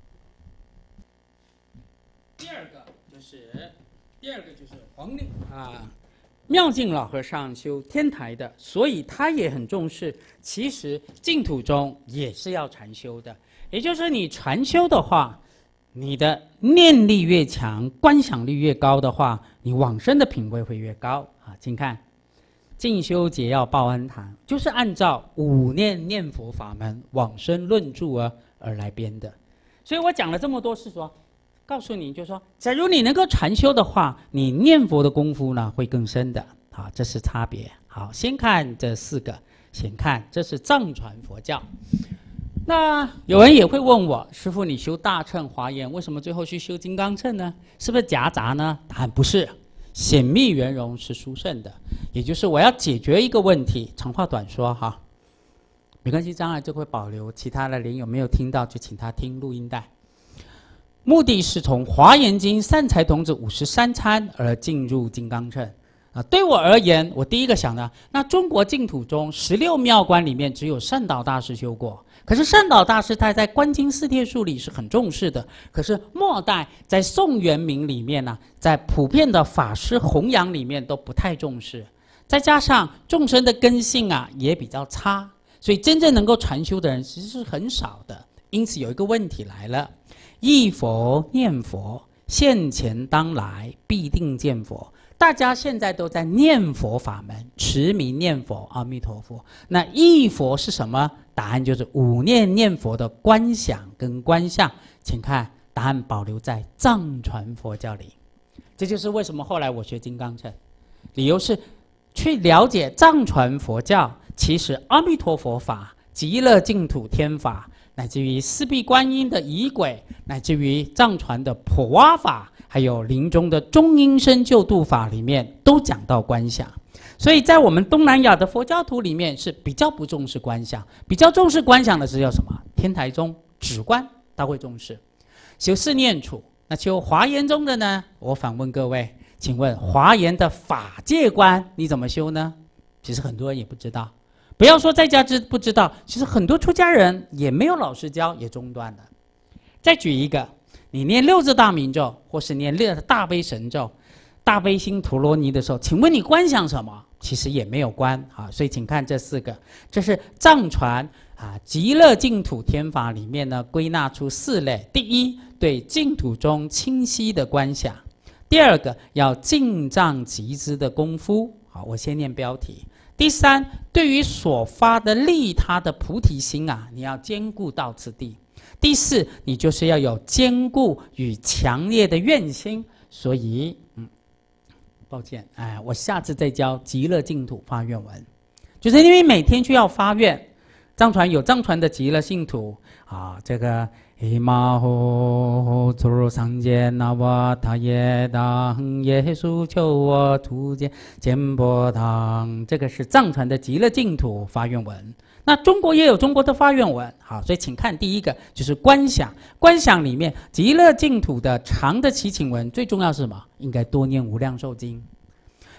第二个就是，第二个就是。黄念啊，妙净老和尚修天台的，所以他也很重视。其实净土中也是要禅修的，也就是你禅修的话，你的念力越强，观想力越高的话，你往生的品位会越高啊。请看静修结要报恩堂，就是按照五念念佛法门往生论著而而来编的。所以我讲了这么多是说。告诉你，就是说，假如你能够禅修的话，你念佛的功夫呢会更深的。好，这是差别。好，先看这四个，先看这是藏传佛教。那有人也会问我，师父，你修大乘华严，为什么最后去修金刚乘呢？是不是夹杂呢？答案不是，显密圆融是殊胜的。也就是我要解决一个问题，长话短说哈，没关系，将来就会保留。其他的人有没有听到，就请他听录音带。目的是从《华严经》善财童子五十三参而进入金刚乘啊。对我而言，我第一个想的，那中国净土中十六妙观里面只有善导大师修过。可是善导大师他在《观经四帖数》里是很重视的。可是末代在宋元明里面呢、啊，在普遍的法师弘扬里面都不太重视。再加上众生的根性啊也比较差，所以真正能够禅修的人其实是很少的。因此有一个问题来了。忆佛念佛，现前当来必定见佛。大家现在都在念佛法门，持名念佛，阿弥陀佛。那忆佛是什么？答案就是五念念佛的观想跟观相。请看，答案保留在藏传佛教里。这就是为什么后来我学金刚乘，理由是去了解藏传佛教，其实阿弥陀佛法、极乐净土天法。乃至于四臂观音的仪轨，乃至于藏传的普瓦法，还有临终的中阴身救度法里面，都讲到观想。所以在我们东南亚的佛教徒里面是比较不重视观想，比较重视观想的是叫什么？天台宗止观，他会重视。修四念处，那修华严宗的呢？我反问各位，请问华严的法界观你怎么修呢？其实很多人也不知道。不要说在家知不知道，其实很多出家人也没有老师教，也中断了。再举一个，你念六字大明咒，或是念六大悲神咒、大悲心陀罗尼的时候，请问你观想什么？其实也没有观啊。所以请看这四个，这是藏传啊极乐净土天法里面呢归纳出四类：第一，对净土中清晰的观想；第二个，要净藏集资的功夫。好，我先念标题。第三，对于所发的利他的菩提心啊，你要兼顾到此地。第四，你就是要有坚固与强烈的愿心。所以，嗯，抱歉，哎，我下次再教极乐净土发愿文，就是因为每天需要发愿。藏传有藏传的极乐净土啊，这个。伊玛吼诸上界那瓦他耶当耶稣求我图见见波堂，这个是藏传的极乐净土发愿文。那中国也有中国的发愿文，好，所以请看第一个就是观想。观想里面极乐净土的长的祈请文，最重要是什么？应该多念无量寿经。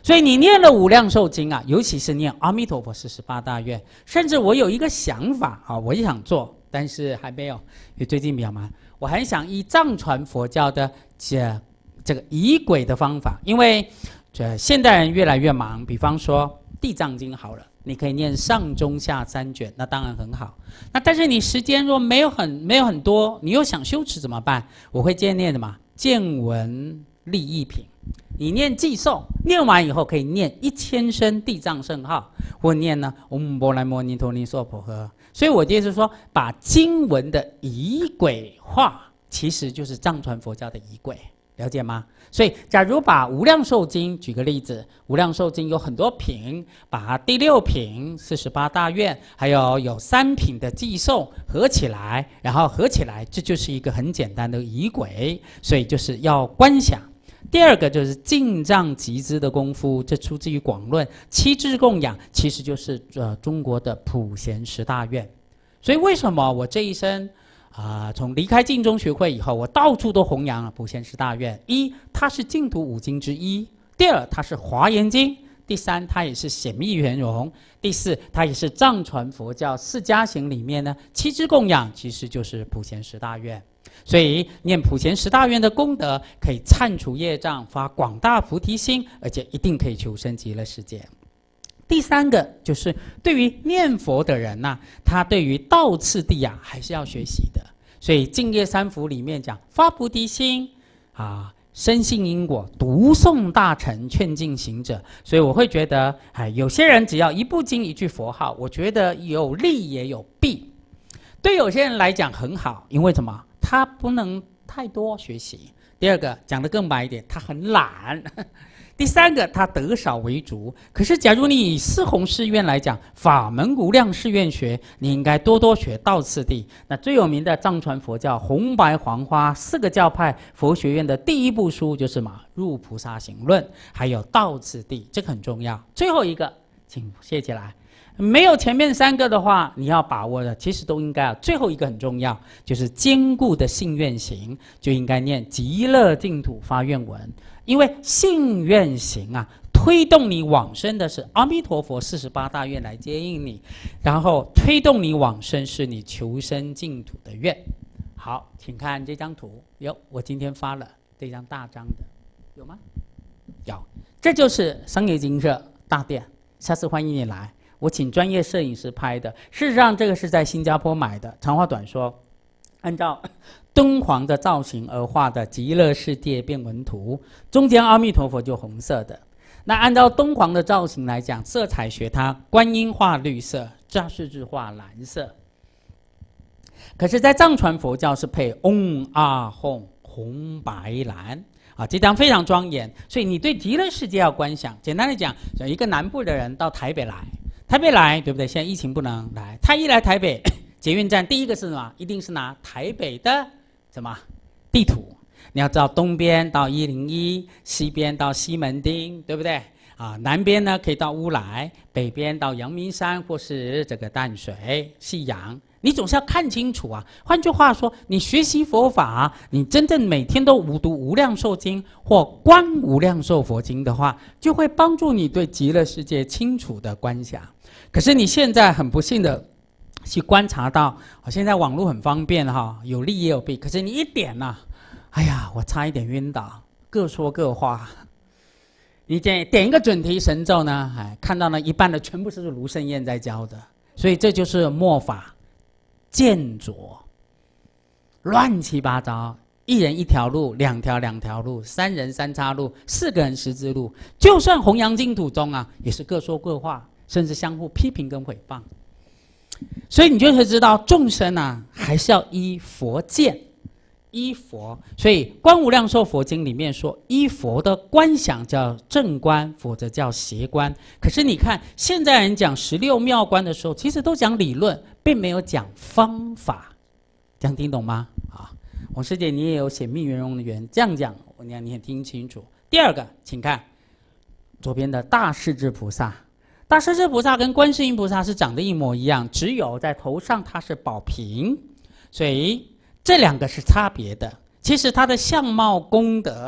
所以你念了无量寿经啊，尤其是念阿弥陀佛四十八大愿，甚至我有一个想法啊，我也想做，但是还没有，因为最近比较忙。我很想依藏传佛教的这这个仪轨的方法，因为这现代人越来越忙，比方说地藏经好了，你可以念上中下三卷，那当然很好。那但是你时间若没有很没有很多，你又想修持怎么办？我会建议念什么？见闻利益品。你念寄诵，念完以后可以念一千声地藏圣号，或念呢唵波罗蜜多尼娑婆诃。所以我就是说，把经文的仪轨化，其实就是藏传佛教的仪轨，了解吗？所以，假如把《无量寿经》举个例子，《无量寿经》有很多品，把第六品四十八大愿，还有有三品的寄诵合起来，然后合起来，这就是一个很简单的仪轨。所以就是要观想。第二个就是进藏集资的功夫，这出自于《广论》，七支供养其实就是呃中国的普贤十大愿。所以为什么我这一生啊、呃，从离开净宗学会以后，我到处都弘扬普贤十大愿。一，它是净土五经之一；第二，它是华严经；第三，它也是显密圆融；第四，它也是藏传佛教四加行里面呢七支供养，其实就是普贤十大愿。所以念普贤十大愿的功德，可以忏除业障，发广大菩提心，而且一定可以求生极乐世界。第三个就是对于念佛的人呐、啊，他对于道次第啊还是要学习的。所以净业三福里面讲发菩提心啊，深信因果，读诵大乘，劝进行者。所以我会觉得，哎，有些人只要一部经一句佛号，我觉得有利也有弊。对有些人来讲很好，因为什么？他不能太多学习。第二个讲得更白一点，他很懒。第三个，他得少为主。可是假如你以四弘誓愿来讲，法门无量誓愿学，你应该多多学道次第。那最有名的藏传佛教红白黄花四个教派佛学院的第一部书就是嘛《入菩萨行论》，还有道次第，这个很重要。最后一个，请写起来。没有前面三个的话，你要把握的其实都应该。最后一个很重要，就是坚固的信愿行，就应该念极乐净土发愿文。因为信愿行啊，推动你往生的是阿弥陀佛四十八大愿来接应你，然后推动你往生是你求生净土的愿。好，请看这张图，有我今天发了这张大张的，有吗？有，这就是商业精舍大殿，下次欢迎你来。我请专业摄影师拍的，事实上这个是在新加坡买的。长话短说，按照敦煌的造型而画的极乐世界变文图，中间阿弥陀佛就红色的。那按照敦煌的造型来讲，色彩学它，观音画绿色，扎势至画蓝色。可是，在藏传佛教是配嗡啊吽红白蓝。啊，这张非常庄严，所以你对极乐世界要观想。简单的讲，有一个南部的人到台北来。台北来，对不对？现在疫情不能来，他一来台北，捷运站第一个是什么？一定是拿台北的什么地图？你要知道，东边到一零一，西边到西门町，对不对？啊，南边呢可以到乌来，北边到阳明山或是这个淡水、夕阳。你总是要看清楚啊。换句话说，你学习佛法，你真正每天都读无量寿经或观无量寿佛经的话，就会帮助你对极乐世界清楚的观想。可是你现在很不幸的去观察到，现在网络很方便哈，有利也有弊。可是你一点呐、啊，哎呀，我差一点晕倒，各说各话。你点点一个准提神咒呢，哎，看到呢一半的全部是卢胜彦在教的，所以这就是末法见浊，乱七八糟，一人一条路，两条两条路，三人三岔路，四个人十字路。就算弘扬净土中啊，也是各说各话，甚至相互批评跟诽谤。所以你就会知道，众生啊，还是要依佛见，依佛。所以《观无量寿佛经》里面说，依佛的观想叫正观，否则叫邪观。可是你看，现在人讲十六妙观的时候，其实都讲理论，并没有讲方法。这样听懂吗？啊，王师姐，你也有显密圆融的缘，这样讲，我让你也听清楚。第二个，请看左边的大势至菩萨。大势至菩萨跟观世音菩萨是长得一模一样，只有在头上它是宝瓶，所以这两个是差别的。其实它的相貌功德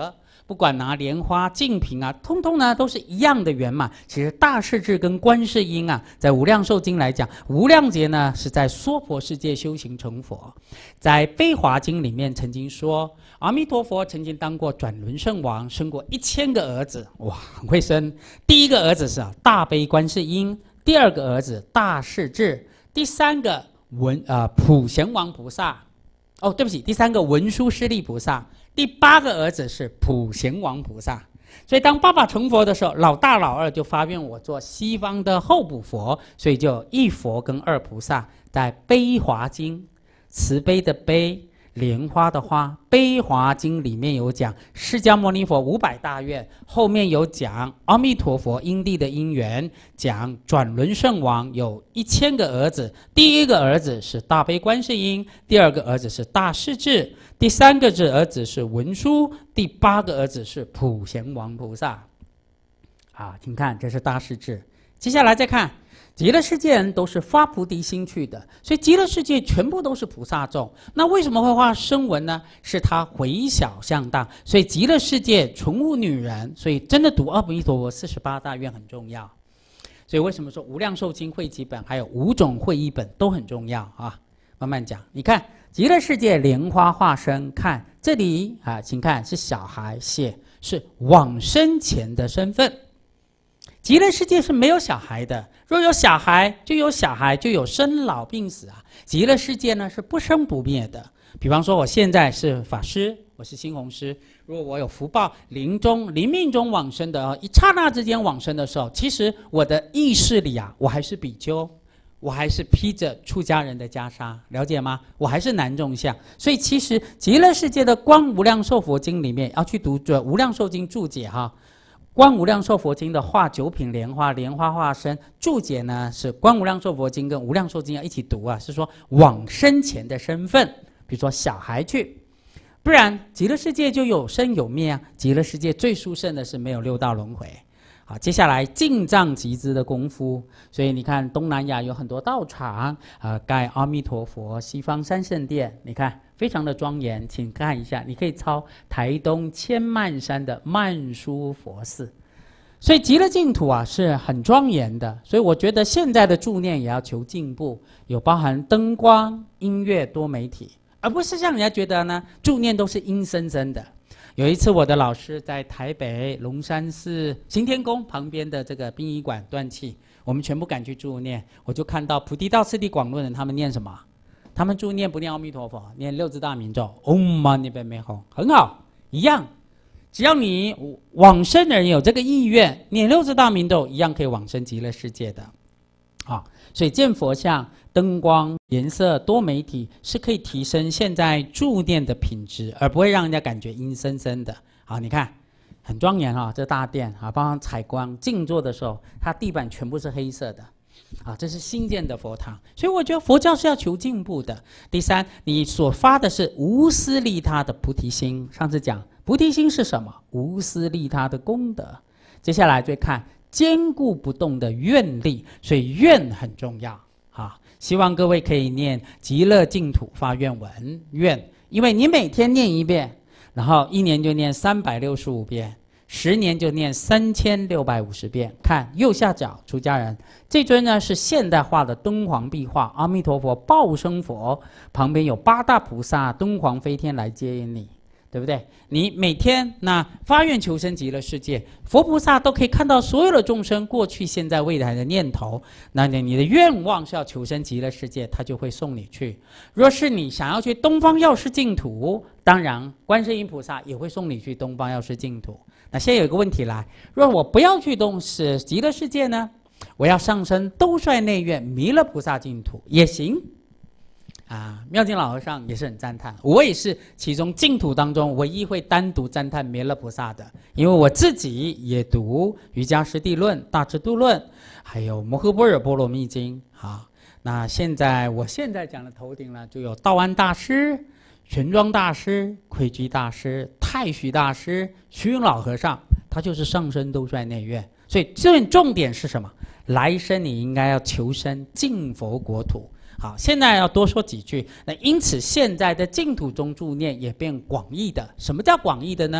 不管拿莲花、净瓶啊，通通呢都是一样的圆满。其实大势至跟观世音啊，在无量寿经来讲，无量劫呢是在娑婆世界修行成佛。在悲华经里面曾经说，阿弥陀佛曾经当过转轮圣王，生过一千个儿子，哇，很会生。第一个儿子是啊大悲观世音，第二个儿子大势至，第三个文啊普贤王菩萨。哦，对不起，第三个文殊师利菩萨，第八个儿子是普贤王菩萨。所以当爸爸成佛的时候，老大老二就发愿我做西方的候补佛，所以就一佛跟二菩萨。在悲华经，慈悲的悲，莲花的花，悲华经里面有讲释迦牟尼佛五百大愿，后面有讲阿弥陀佛因地的因缘，讲转轮圣王有一千个儿子，第一个儿子是大悲观世音，第二个儿子是大势至，第三个儿子是文殊，第八个儿子是普贤王菩萨。啊，请看，这是大势至。接下来再看。极乐世界人都是发菩提心去的，所以极乐世界全部都是菩萨众。那为什么会画声闻呢？是他回小向大，所以极乐世界纯无女人，所以真的读阿弥陀佛四十八大愿很重要。所以为什么说无量寿经汇集本还有五种会译本都很重要啊？慢慢讲，你看极乐世界莲花化身，看这里啊，请看是小孩写是往生前的身份。极乐世界是没有小孩的，若有小孩，就有小孩，就有生老病死啊。极乐世界呢是不生不灭的。比方说，我现在是法师，我是新弘师，如果我有福报，临终、临命中往生的，一刹那之间往生的时候，其实我的意识里啊，我还是比丘，我还是披着出家人的袈裟，了解吗？我还是男众相。所以其实极乐世界的《观无量寿佛经》里面要去读这《无量寿经》注解哈。观无量寿佛经的画九品莲花，莲花化身注解呢是观无量寿佛经跟无量寿经要一起读啊，是说往生前的身份，比如说小孩去，不然极乐世界就有生有灭啊。极乐世界最殊胜的是没有六道轮回。好，接下来进藏集资的功夫，所以你看东南亚有很多道场啊，盖阿弥陀佛西方三圣殿，你看非常的庄严，请看一下，你可以抄台东千曼山的曼殊佛寺。所以极乐净土啊是很庄严的，所以我觉得现在的助念也要求进步，有包含灯光、音乐、多媒体，而不是像人家觉得呢助念都是阴森森的。有一次我的老师在台北龙山寺行天宫旁边的这个殡仪馆断气，我们全部赶去助念，我就看到菩提道次第广论人他们念什么？他们助念不念阿弥陀佛，念六字大明咒 Om Mani Padme Hum， 很好，一样，只要你往生的人有这个意愿，念六字大明咒一样可以往生极乐世界的。啊，所以见佛像、灯光、颜色、多媒体是可以提升现在助念的品质，而不会让人家感觉阴森森的。好，你看很庄严啊，这大殿啊，包括采光、静坐的时候，它地板全部是黑色的。啊，这是新建的佛堂，所以我觉得佛教是要求进步的。第三，你所发的是无私利他的菩提心。上次讲菩提心是什么？无私利他的功德。接下来再看坚固不动的愿力，所以愿很重要啊！希望各位可以念极乐净土发愿文愿，因为你每天念一遍，然后一年就念三百六十五遍，十年就念三千六百五十遍。看右下角出家人，这尊呢是现代化的敦煌壁画，阿弥陀佛报生佛，旁边有八大菩萨敦煌飞天来接引你。对不对？你每天那发愿求生极乐世界，佛菩萨都可以看到所有的众生过去、现在、未来的念头。那你的愿望是要求生极乐世界，他就会送你去。若是你想要去东方药师净土，当然观世音菩萨也会送你去东方药师净土。那现在有一个问题来，若我不要去东是极乐世界呢？我要上升兜率内院弥勒菩萨净土也行。啊，妙净老和尚也是很赞叹，我也是其中净土当中唯一会单独赞叹弥勒菩萨的，因为我自己也读瑜伽师地论、大智度论，还有摩诃般若波罗蜜经。好，那现在我现在讲的头顶呢，就有道安大师、玄奘大师、窥居大师、太虚大师、虚云老和尚，他就是上升兜率内院。所以这重点是什么？来生你应该要求生净佛国土。好，现在要多说几句。那因此，现在的净土中助念也变广义的。什么叫广义的呢？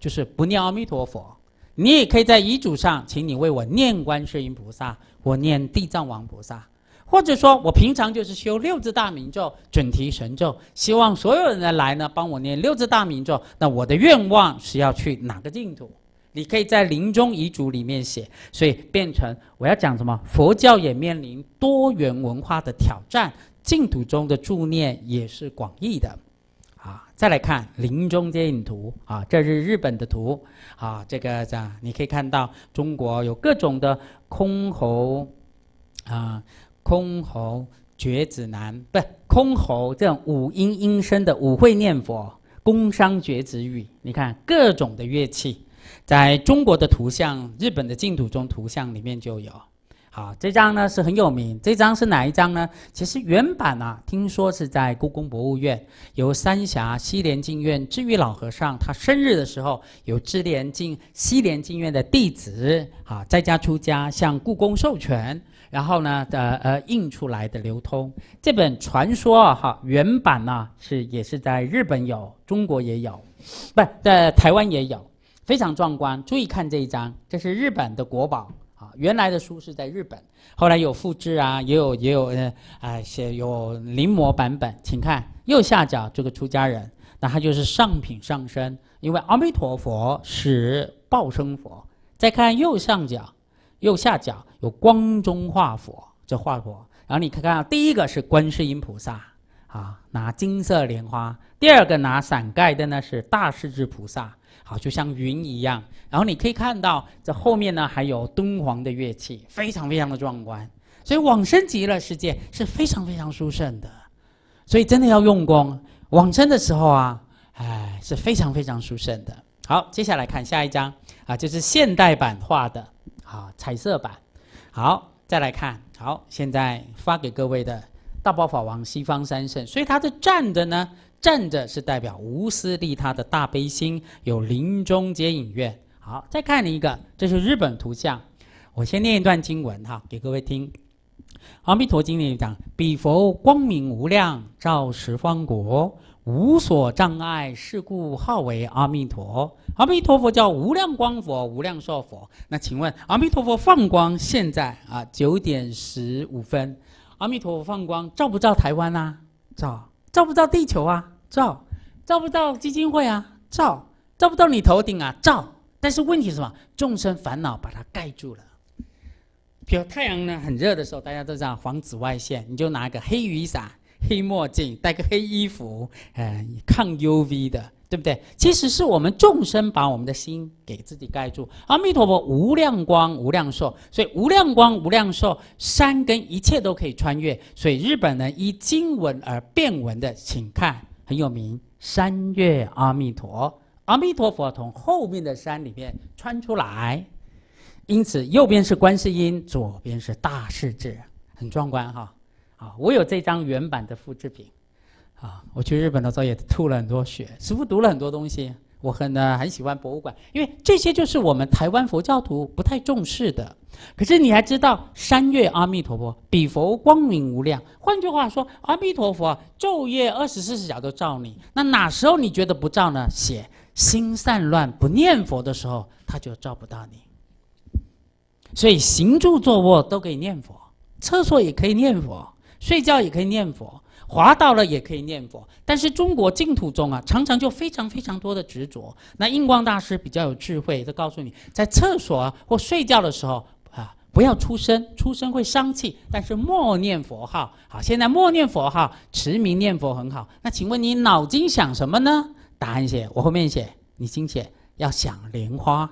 就是不念阿弥陀佛。你也可以在遗嘱上，请你为我念观世音菩萨，我念地藏王菩萨，或者说我平常就是修六字大明咒、准提神咒，希望所有人来呢帮我念六字大明咒。那我的愿望是要去哪个净土？你可以在临终遗嘱里面写，所以变成我要讲什么？佛教也面临多元文化的挑战，净土中的助念也是广义的。啊，再来看临终接引图啊，这是日本的图啊，这个这样你可以看到中国有各种的箜篌啊，箜篌、觉子南，不是箜篌这种五音音声的五会念佛，宫商角徵羽，你看各种的乐器，在中国的图像、日本的净土中图像里面就有。好，这张呢是很有名，这张是哪一张呢？其实原版啊，听说是在故宫博物院，由三峡西莲净院智玉老和尚，他生日的时候，有智莲净西莲净院的弟子啊，在家出家向故宫授权，然后呢，呃呃印出来的流通。这本传说啊，哈，原版呢、啊、是也是在日本有，中国也有，不在台湾也有，非常壮观。注意看这一张，这是日本的国宝。原来的书是在日本，后来有复制啊，也有也有呃啊写有临摹版本。请看右下角这个出家人，那他就是上品上身，因为阿弥陀佛是报身佛。再看右上角、右下角有光中化佛，这化佛。然后你看看，第一个是观世音菩萨啊，拿金色莲花；第二个拿伞盖的呢是大势至菩萨。好，就像云一样。然后你可以看到，这后面呢还有敦煌的乐器，非常非常的壮观。所以往生极乐世界是非常非常殊胜的，所以真的要用功。往生的时候啊，哎，是非常非常殊胜的。好，接下来看下一张啊，就是现代版画的啊，彩色版。好，再来看，好，现在发给各位的大宝法王西方三圣，所以他的站的呢。站着是代表无私利他的大悲心，有临终接引愿。好，再看一个，这是日本图像。我先念一段经文哈，给各位听。阿弥陀经里讲：彼佛光明无量，照十方国，无所障碍，是故号为阿弥陀。阿弥陀佛叫无量光佛、无量寿佛。那请问，阿弥陀佛放光，现在啊九点十五分，阿弥陀佛放光，照不照台湾啊？照。照不照地球啊？照。照不照基金会啊？照。照不照你头顶啊？照。但是问题是什么？众生烦恼把它盖住了。比如太阳呢很热的时候，大家都知道防紫外线，你就拿个黑雨伞、黑墨镜、戴个黑衣服，呃，抗 U V 的，对不对？其实是我们众生把我们的心给自己盖住。阿弥陀佛无量光无量寿，所以无量光无量寿，山跟一切都可以穿越。所以日本人依经文而变文的，请看很有名，山岳阿弥陀，阿弥陀佛从后面的山里面穿出来。因此右边是观世音，左边是大势至，很壮观哈。啊，我有这张原版的复制品。啊，我去日本的时候也吐了很多血，师父读了很多东西。我很呢很喜欢博物馆，因为这些就是我们台湾佛教徒不太重视的。可是你还知道山岳阿弥陀佛，彼佛光明无量。换句话说，阿弥陀佛昼夜二十四小时都照你。那哪时候你觉得不照呢？写心散乱不念佛的时候，他就照不到你。所以行住坐卧都可以念佛，厕所也可以念佛，睡觉也可以念佛，滑倒了也可以念佛。但是中国净土中啊，常常就非常非常多的执着。那印光大师比较有智慧，就告诉你，在厕所、啊、或睡觉的时候啊，不要出声，出声会伤气。但是默念佛号，好，现在默念佛号，持名念佛很好。那请问你脑筋想什么呢？答案写我后面写，你心写要想莲花。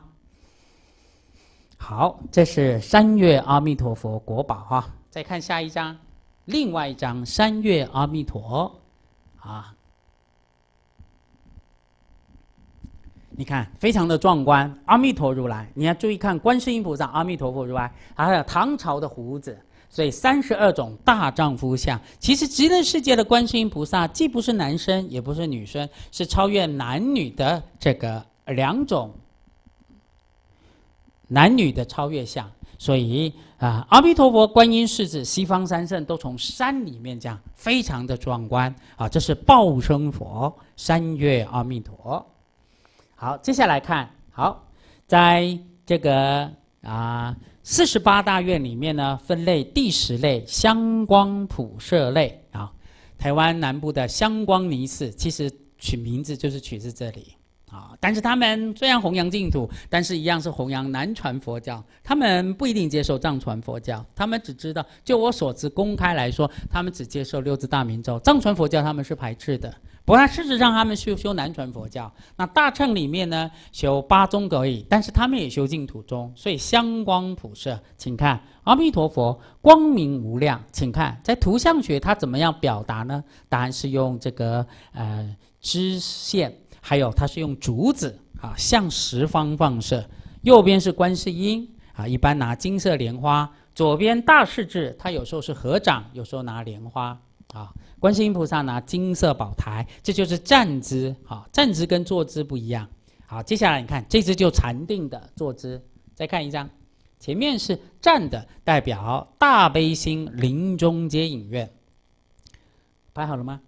好，这是山岳阿弥陀佛国宝哈。再看下一张，另外一张山岳阿弥陀啊，你看非常的壮观。阿弥陀如来，你要注意看观世音菩萨、阿弥陀佛如来，还有唐朝的胡子，所以三十二种大丈夫相。其实极乐世界的观世音菩萨既不是男生也不是女生，是超越男女的这个两种。男女的超越相，所以啊，阿弥陀佛、观音、世子、西方三圣都从山里面讲，非常的壮观啊！这是报身佛，山岳阿弥陀。 好，接下来看，好，在这个啊四十八大院里面呢，分类第十类香光普射类啊，台湾南部的香光尼寺，其实取名字就是取自这里。啊，但是他们虽然弘扬净土，但是一样是弘扬南传佛教。他们不一定接受藏传佛教，他们只知道，就我所知，公开来说，他们只接受六字大明咒。藏传佛教他们是排斥的。不过事实上，他们修修南传佛教。那大乘里面呢，修八宗而已，但是他们也修净土宗，所以香光普射。请看阿弥陀佛光明无量。请看在图像学它怎么样表达呢？答案是用这个呃支线。还有，它是用竹子啊，向十方放射。右边是观世音啊，一般拿金色莲花；左边大势至，它有时候是合掌，有时候拿莲花啊。观世音菩萨拿金色宝台，这就是站姿啊。站姿跟坐姿不一样。好，接下来你看，这只就禅定的坐姿。再看一张，前面是站的，代表大悲心临终接引愿。拍好了吗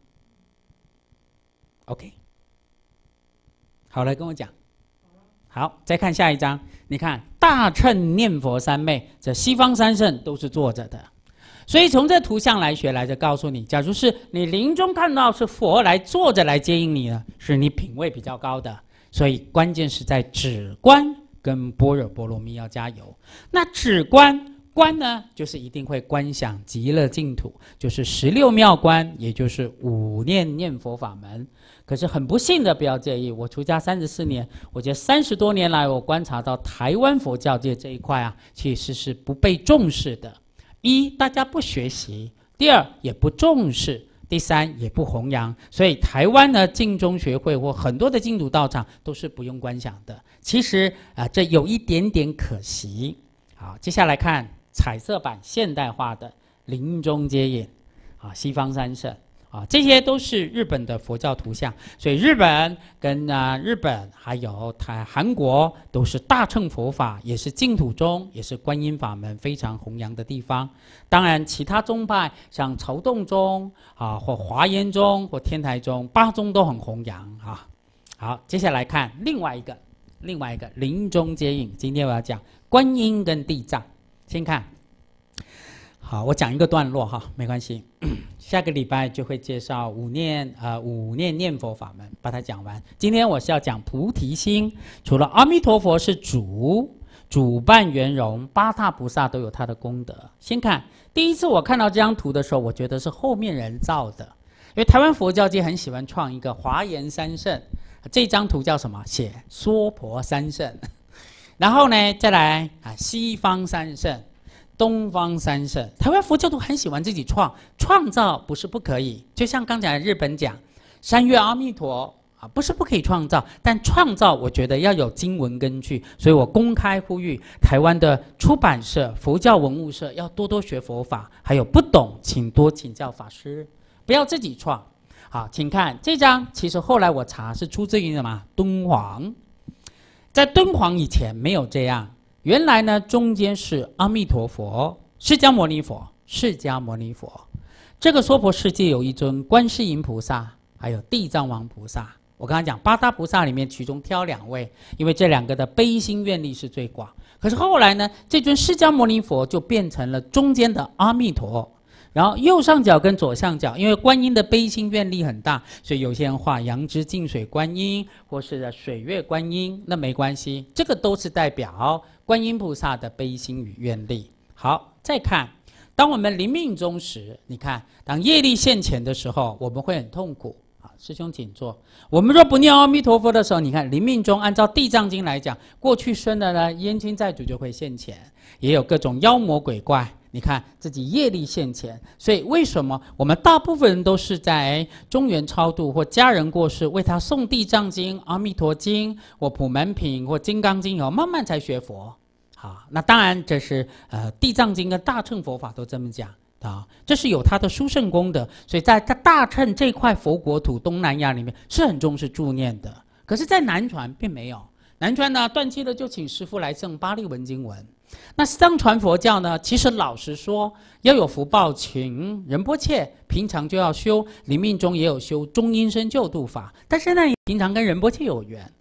？OK。好，来跟我讲。好，再看下一张。你看大乘念佛三昧，这西方三圣都是坐着的。所以从这图像来学来，就告诉你，假如是你临终看到是佛来坐着来接引你呢，是你品位比较高的。所以关键是在止观跟般若波罗蜜要加油。那止观观呢，就是一定会观想极乐净土，就是十六妙观，也就是五念念佛法门。可是很不幸的，不要介意，我出家三十四年，我觉得三十多年来，我观察到台湾佛教界这一块啊，其实是不被重视的。一，大家不学习；第二，也不重视；第三，也不弘扬。所以台湾呢，净宗学会或很多的净土道场都是不用观想的。其实啊、呃，这有一点点可惜。好，接下来看彩色版现代化的临终接引啊，西方三圣。啊，这些都是日本的佛教图像，所以日本跟啊日本还有台韩国都是大乘佛法，也是净土宗，也是观音法门非常弘扬的地方。当然，其他宗派像曹洞宗啊，或华严宗或天台宗，八宗都很弘扬啊。好，接下来看另外一个，另外一个临终接引。今天我要讲观音跟地藏，先看。好，我讲一个段落哈，没关系。下个礼拜就会介绍五念呃五念念佛法门，把它讲完。今天我是要讲菩提心，除了阿弥陀佛是主，主伴圆融，八大菩萨都有他的功德。先看第一次我看到这张图的时候，我觉得是后面人造的，因为台湾佛教界很喜欢创一个华严三圣，这张图叫什么？写娑婆三圣，然后呢再来啊西方三圣。东方三圣，台湾佛教徒很喜欢自己创，创造不是不可以。就像刚才日本讲，三月阿弥陀啊，不是不可以创造，但创造我觉得要有经文根据，所以我公开呼吁台湾的出版社、佛教文物社要多多学佛法，还有不懂请多请教法师，不要自己创。好，请看这张，其实后来我查是出自于什么？敦煌，在敦煌以前没有这样。原来呢，中间是阿弥陀佛、释迦牟尼佛、释迦牟尼佛。这个娑婆世界有一尊观世音菩萨，还有地藏王菩萨。我刚才讲八大菩萨里面，其中挑两位，因为这两个的悲心愿力是最广。可是后来呢，这尊释迦牟尼佛就变成了中间的阿弥陀。然后右上角跟左上角，因为观音的悲心愿力很大，所以有些人画阳之净水观音，或是水月观音，那没关系，这个都是代表观音菩萨的悲心与愿力。好，再看，当我们临命终时，你看，当业力现前的时候，我们会很痛苦。好，师兄请坐。我们若不念阿弥陀佛的时候，你看临命终，按照地藏经来讲，过去生的呢冤亲债主就会现前，也有各种妖魔鬼怪。你看自己业力现前，所以为什么我们大部分人都是在中元超度或家人过世，为他诵地藏经、阿弥陀经或普门品或金刚经以后，慢慢才学佛。好，那当然这是呃地藏经跟大乘佛法都这么讲啊，这是有它的殊胜功德，所以在大乘这块佛国土东南亚里面是很重视助念的。可是，在南传并没有，南传呢断气了就请师父来诵巴利文经文。那藏传佛教呢，其实老实说，要有福报，请仁波切平常就要修，临命中也有修中阴身救度法，但是呢，平常跟仁波切有缘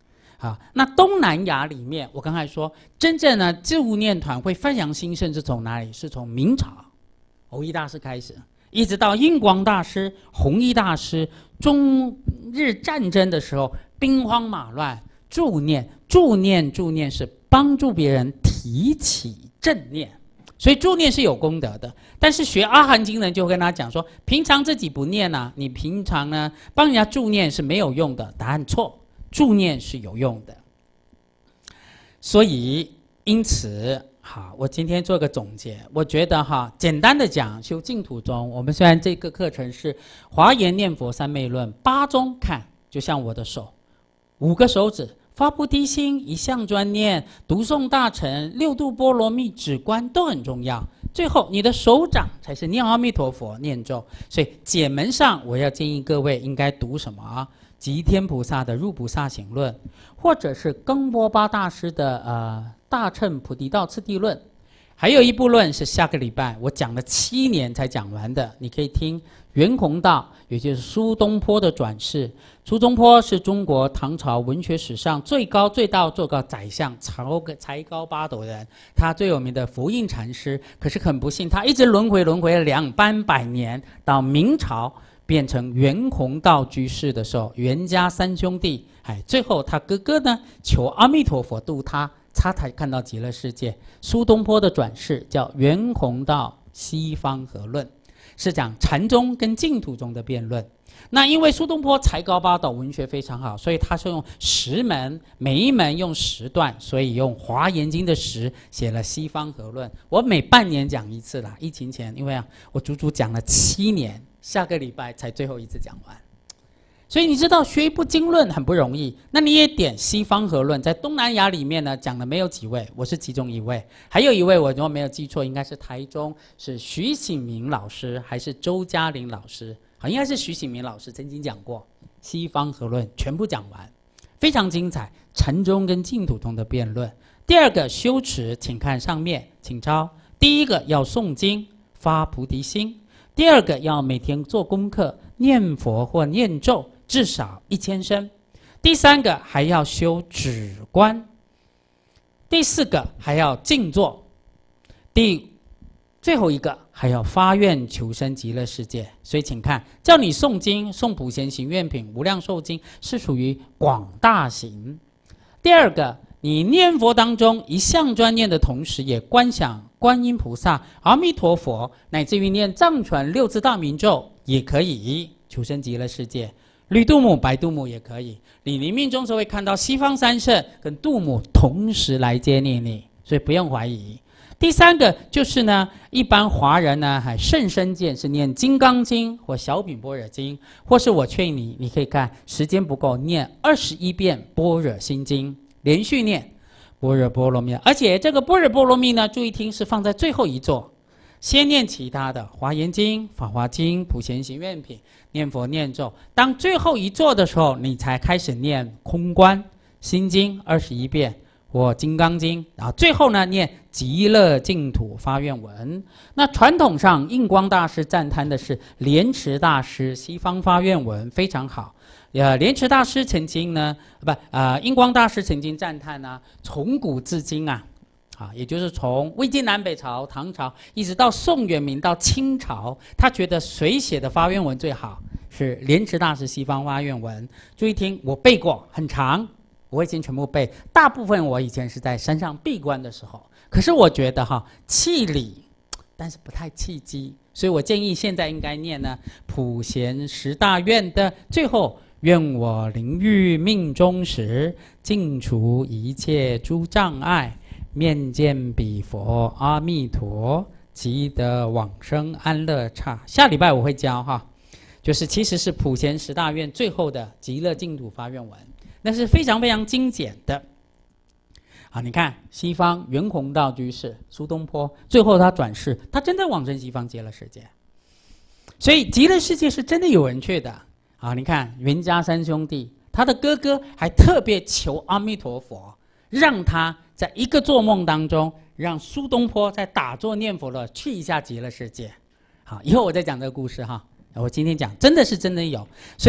好，那东南亚里面，我刚才说，真正呢助念团会非常兴盛是从哪里？是从明朝蕅益大师开始，一直到印光大师、弘一大师。中日战争的时候，兵荒马乱，助念、助念、助念是帮助别人提起正念，所以助念是有功德的。但是学阿含经人就跟他讲说，平常自己不念啊，你平常呢帮人家助念是没有用的。答案错。助念是有用的，所以因此，好，我今天做个总结。我觉得哈，简单的讲，修净土宗，我们虽然这个课程是华严念佛三昧论，八宗看，就像我的手，五个手指发菩提心，一向专念，读诵大乘，六度波罗蜜，止观都很重要。最后，你的手掌才是念阿弥陀佛念咒。所以解门上，我要建议各位应该读什么啊？吉天菩萨的入菩萨行论，或者是庚波巴大师的呃大乘菩提道次第论，还有一部论是下个礼拜我讲了七年才讲完的，你可以听袁宏道，也就是苏东坡的转世。苏东坡是中国唐朝文学史上最高最大做个宰相，才高八斗人，他最有名的佛印禅师。可是很不幸，他一直轮回轮回了两班百年，到明朝变成袁宏道居士的时候，袁家三兄弟，哎，最后他哥哥呢求阿弥陀佛度他，他才看到极乐世界。苏东坡的转世叫袁宏道西方合论，是讲禅宗跟净土宗的辩论。那因为苏东坡才高八斗，文学非常好，所以他是用十门，每一门用十段，所以用华严经的十写了西方合论。我每半年讲一次啦，疫情前，因为啊我足足讲了七年，下个礼拜才最后一次讲完。所以你知道学一部经论很不容易，那你也点西方合论，在东南亚里面呢讲了没有几位，我是其中一位，还有一位我如果没有记错，应该是台中是徐醒明老师还是周嘉玲老师，好，应该是徐醒明老师曾经讲过西方合论，全部讲完，非常精彩，禅宗跟净土宗的辩论。第二个修持，请看上面，请抄。第一个要诵经发菩提心，第二个要每天做功课念佛或念咒至少一千声，第三个还要修止观，第四个还要静坐，第最后一个还要发愿求生极乐世界。所以请看，叫你诵经诵普贤行愿品无量寿经是属于广大行。第二个，你念佛当中一向专念的同时，也观想观音菩萨、阿弥陀佛，乃至于念藏传六字大明咒也可以求生极乐世界。绿度母、白度母也可以，你临命终时会看到西方三圣跟度母同时来接念你，所以不用怀疑。第三个就是呢，一般华人呢还甚深见是念《金刚经》或《小品般若经》，或是我劝你，你可以看时间不够，念二十一遍《般若心经》，连续念般若波罗蜜，而且这个般若波罗蜜呢，注意听是放在最后一座。先念其他的《华严经》《法华经》《普贤行愿品》，念佛念咒。当最后一座的时候，你才开始念空观心经二十一遍或《金刚经》，然后最后呢念极乐净土发愿文。那传统上印光大师赞叹的是莲池大师西方发愿文非常好。呃，莲池大师曾经呢，不，呃，印光大师曾经赞叹呢，从古至今啊。啊，也就是从魏晋南北朝、唐朝一直到宋元明到清朝，他觉得谁写的发愿文最好？是莲池大师西方发愿文。注意听，我背过，很长，我已经全部背。大部分我以前是在山上闭关的时候，可是我觉得哈气理，但是不太契机，所以我建议现在应该念呢普贤十大愿的最后。愿我灵欲命终时，尽除一切诸障碍，面见彼佛阿弥陀，即得往生安乐刹。下礼拜我会教哈，就是其实是普贤十大愿最后的极乐净土发愿文，那是非常非常精简的。啊，你看西方袁宏道居士苏东坡，最后他转世，他真的往生西方极乐世界，所以极乐世界是真的有人去的。啊，你看袁家三兄弟，他的哥哥还特别求阿弥陀佛，让他在一个做梦当中，让苏东坡在打坐念佛了，去一下极乐世界。好，以后我再讲这个故事哈。我今天讲真的是真的有，所以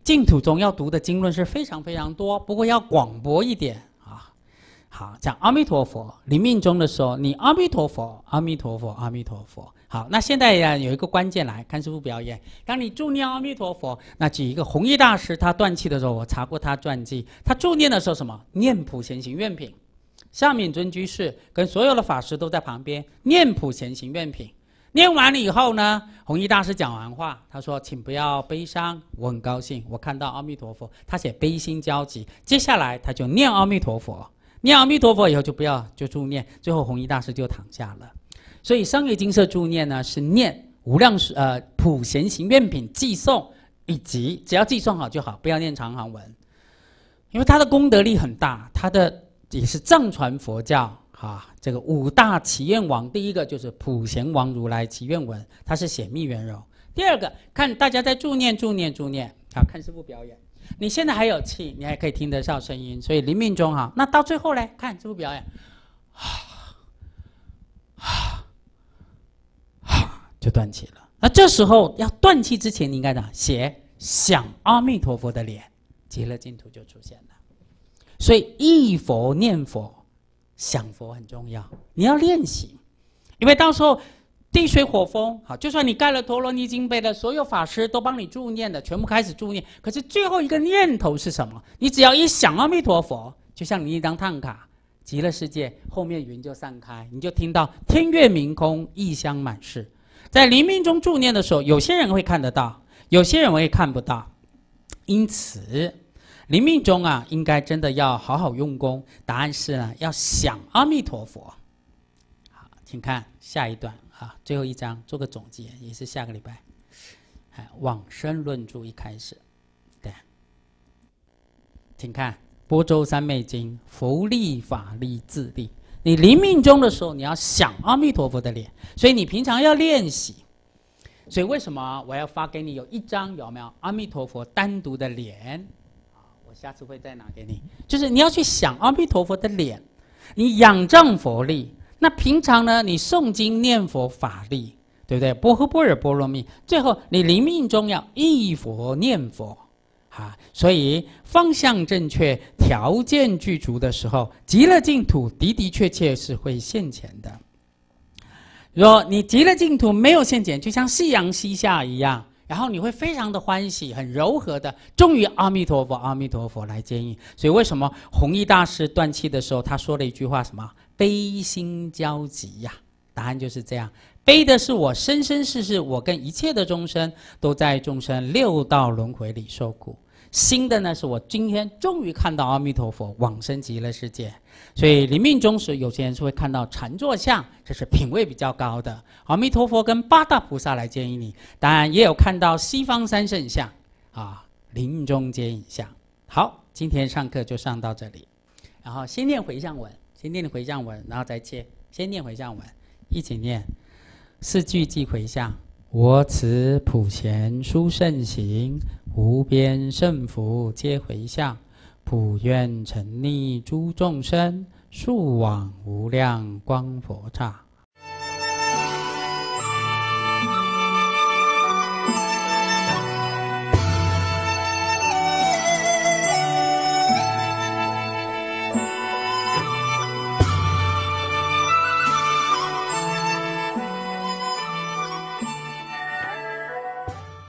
净土中要读的经论是非常非常多，不过要广博一点啊。好，讲阿弥陀佛，临命终的时候，你阿弥陀佛，阿弥陀佛，阿弥陀佛。好，那现在呀有一个关键来看师父表演。当你助念阿弥陀佛，那举一个弘一大师，他断气的时候，我查过他传记，他助念的时候什么？念普贤行愿品。夏敏尊居士跟所有的法师都在旁边念普贤行愿品。念完了以后呢，弘一大师讲完话，他说：“请不要悲伤，我很高兴，我看到阿弥陀佛。”他写悲心交集，接下来他就念阿弥陀佛，念阿弥陀佛以后就不要就助念，最后弘一大师就躺下了。所以商业金色助念呢是念无量呃普贤行愿品寄诵，以及只要寄诵好就好，不要念长行文，因为它的功德力很大，它的也是藏传佛教。啊，这个五大祈愿王，第一个就是普贤王如来祈愿文，它是显密圆柔。第二个，看大家在助念、助念、助念，好看师父表演。你现在还有气，你还可以听得到声音，所以临命终哈，那到最后呢，看师父表演，啊啊啊，就断气了。那这时候要断气之前，你应该怎么写想阿弥陀佛的脸，极乐净土就出现了。所以忆佛念佛。想佛很重要，你要练习，因为到时候地水火风，好，就算你盖了陀罗尼经碑的，所有法师都帮你助念的，全部开始助念，可是最后一个念头是什么？你只要一想阿弥陀佛，就像你一张烫卡，极乐世界后面云就散开，你就听到天月明空，异香满室。在临命中助念的时候，有些人会看得到，有些人会看不到，因此。临命终啊，应该真的要好好用功。答案是呢，要想阿弥陀佛。好，请看下一段啊，最后一章做个总结，也是下个礼拜。哎，往生论著一开始，对，请看《般舟三昧经》，佛力、法力、自力。你临命终的时候，你要想阿弥陀佛的脸，所以你平常要练习。所以为什么我要发给你有一张有没有阿弥陀佛单独的脸？下次会再拿给你，就是你要去想阿弥陀佛的脸，你仰仗佛力。那平常呢，你诵经念佛法力，对不对？波诃般若波罗蜜。最后你临命终要忆佛念佛，啊，所以方向正确，条件具足的时候，极乐净土的的确确是会现前的。若你极乐净土没有现前，就像夕阳西下一样。然后你会非常的欢喜，很柔和的，终于阿弥陀佛，阿弥陀佛来接应。所以为什么弘一大师断气的时候，他说了一句话什么？悲心交集呀、啊。答案就是这样，悲的是我生生世世，我跟一切的众生都在众生六道轮回里受苦。心的呢，是我今天终于看到阿弥陀佛往生极乐世界。所以临命终时，有些人是会看到禅坐像，这是品位比较高的。阿弥陀佛跟八大菩萨来接引你，当然也有看到西方三圣像啊，临终接引像。好，今天上课就上到这里，然后先念回向文，先念回向文，然后再切，先念回向文，一起念四句即回向。我此普贤殊胜行，无边胜福皆回向，普愿沉溺诸众生，速往无量光佛刹。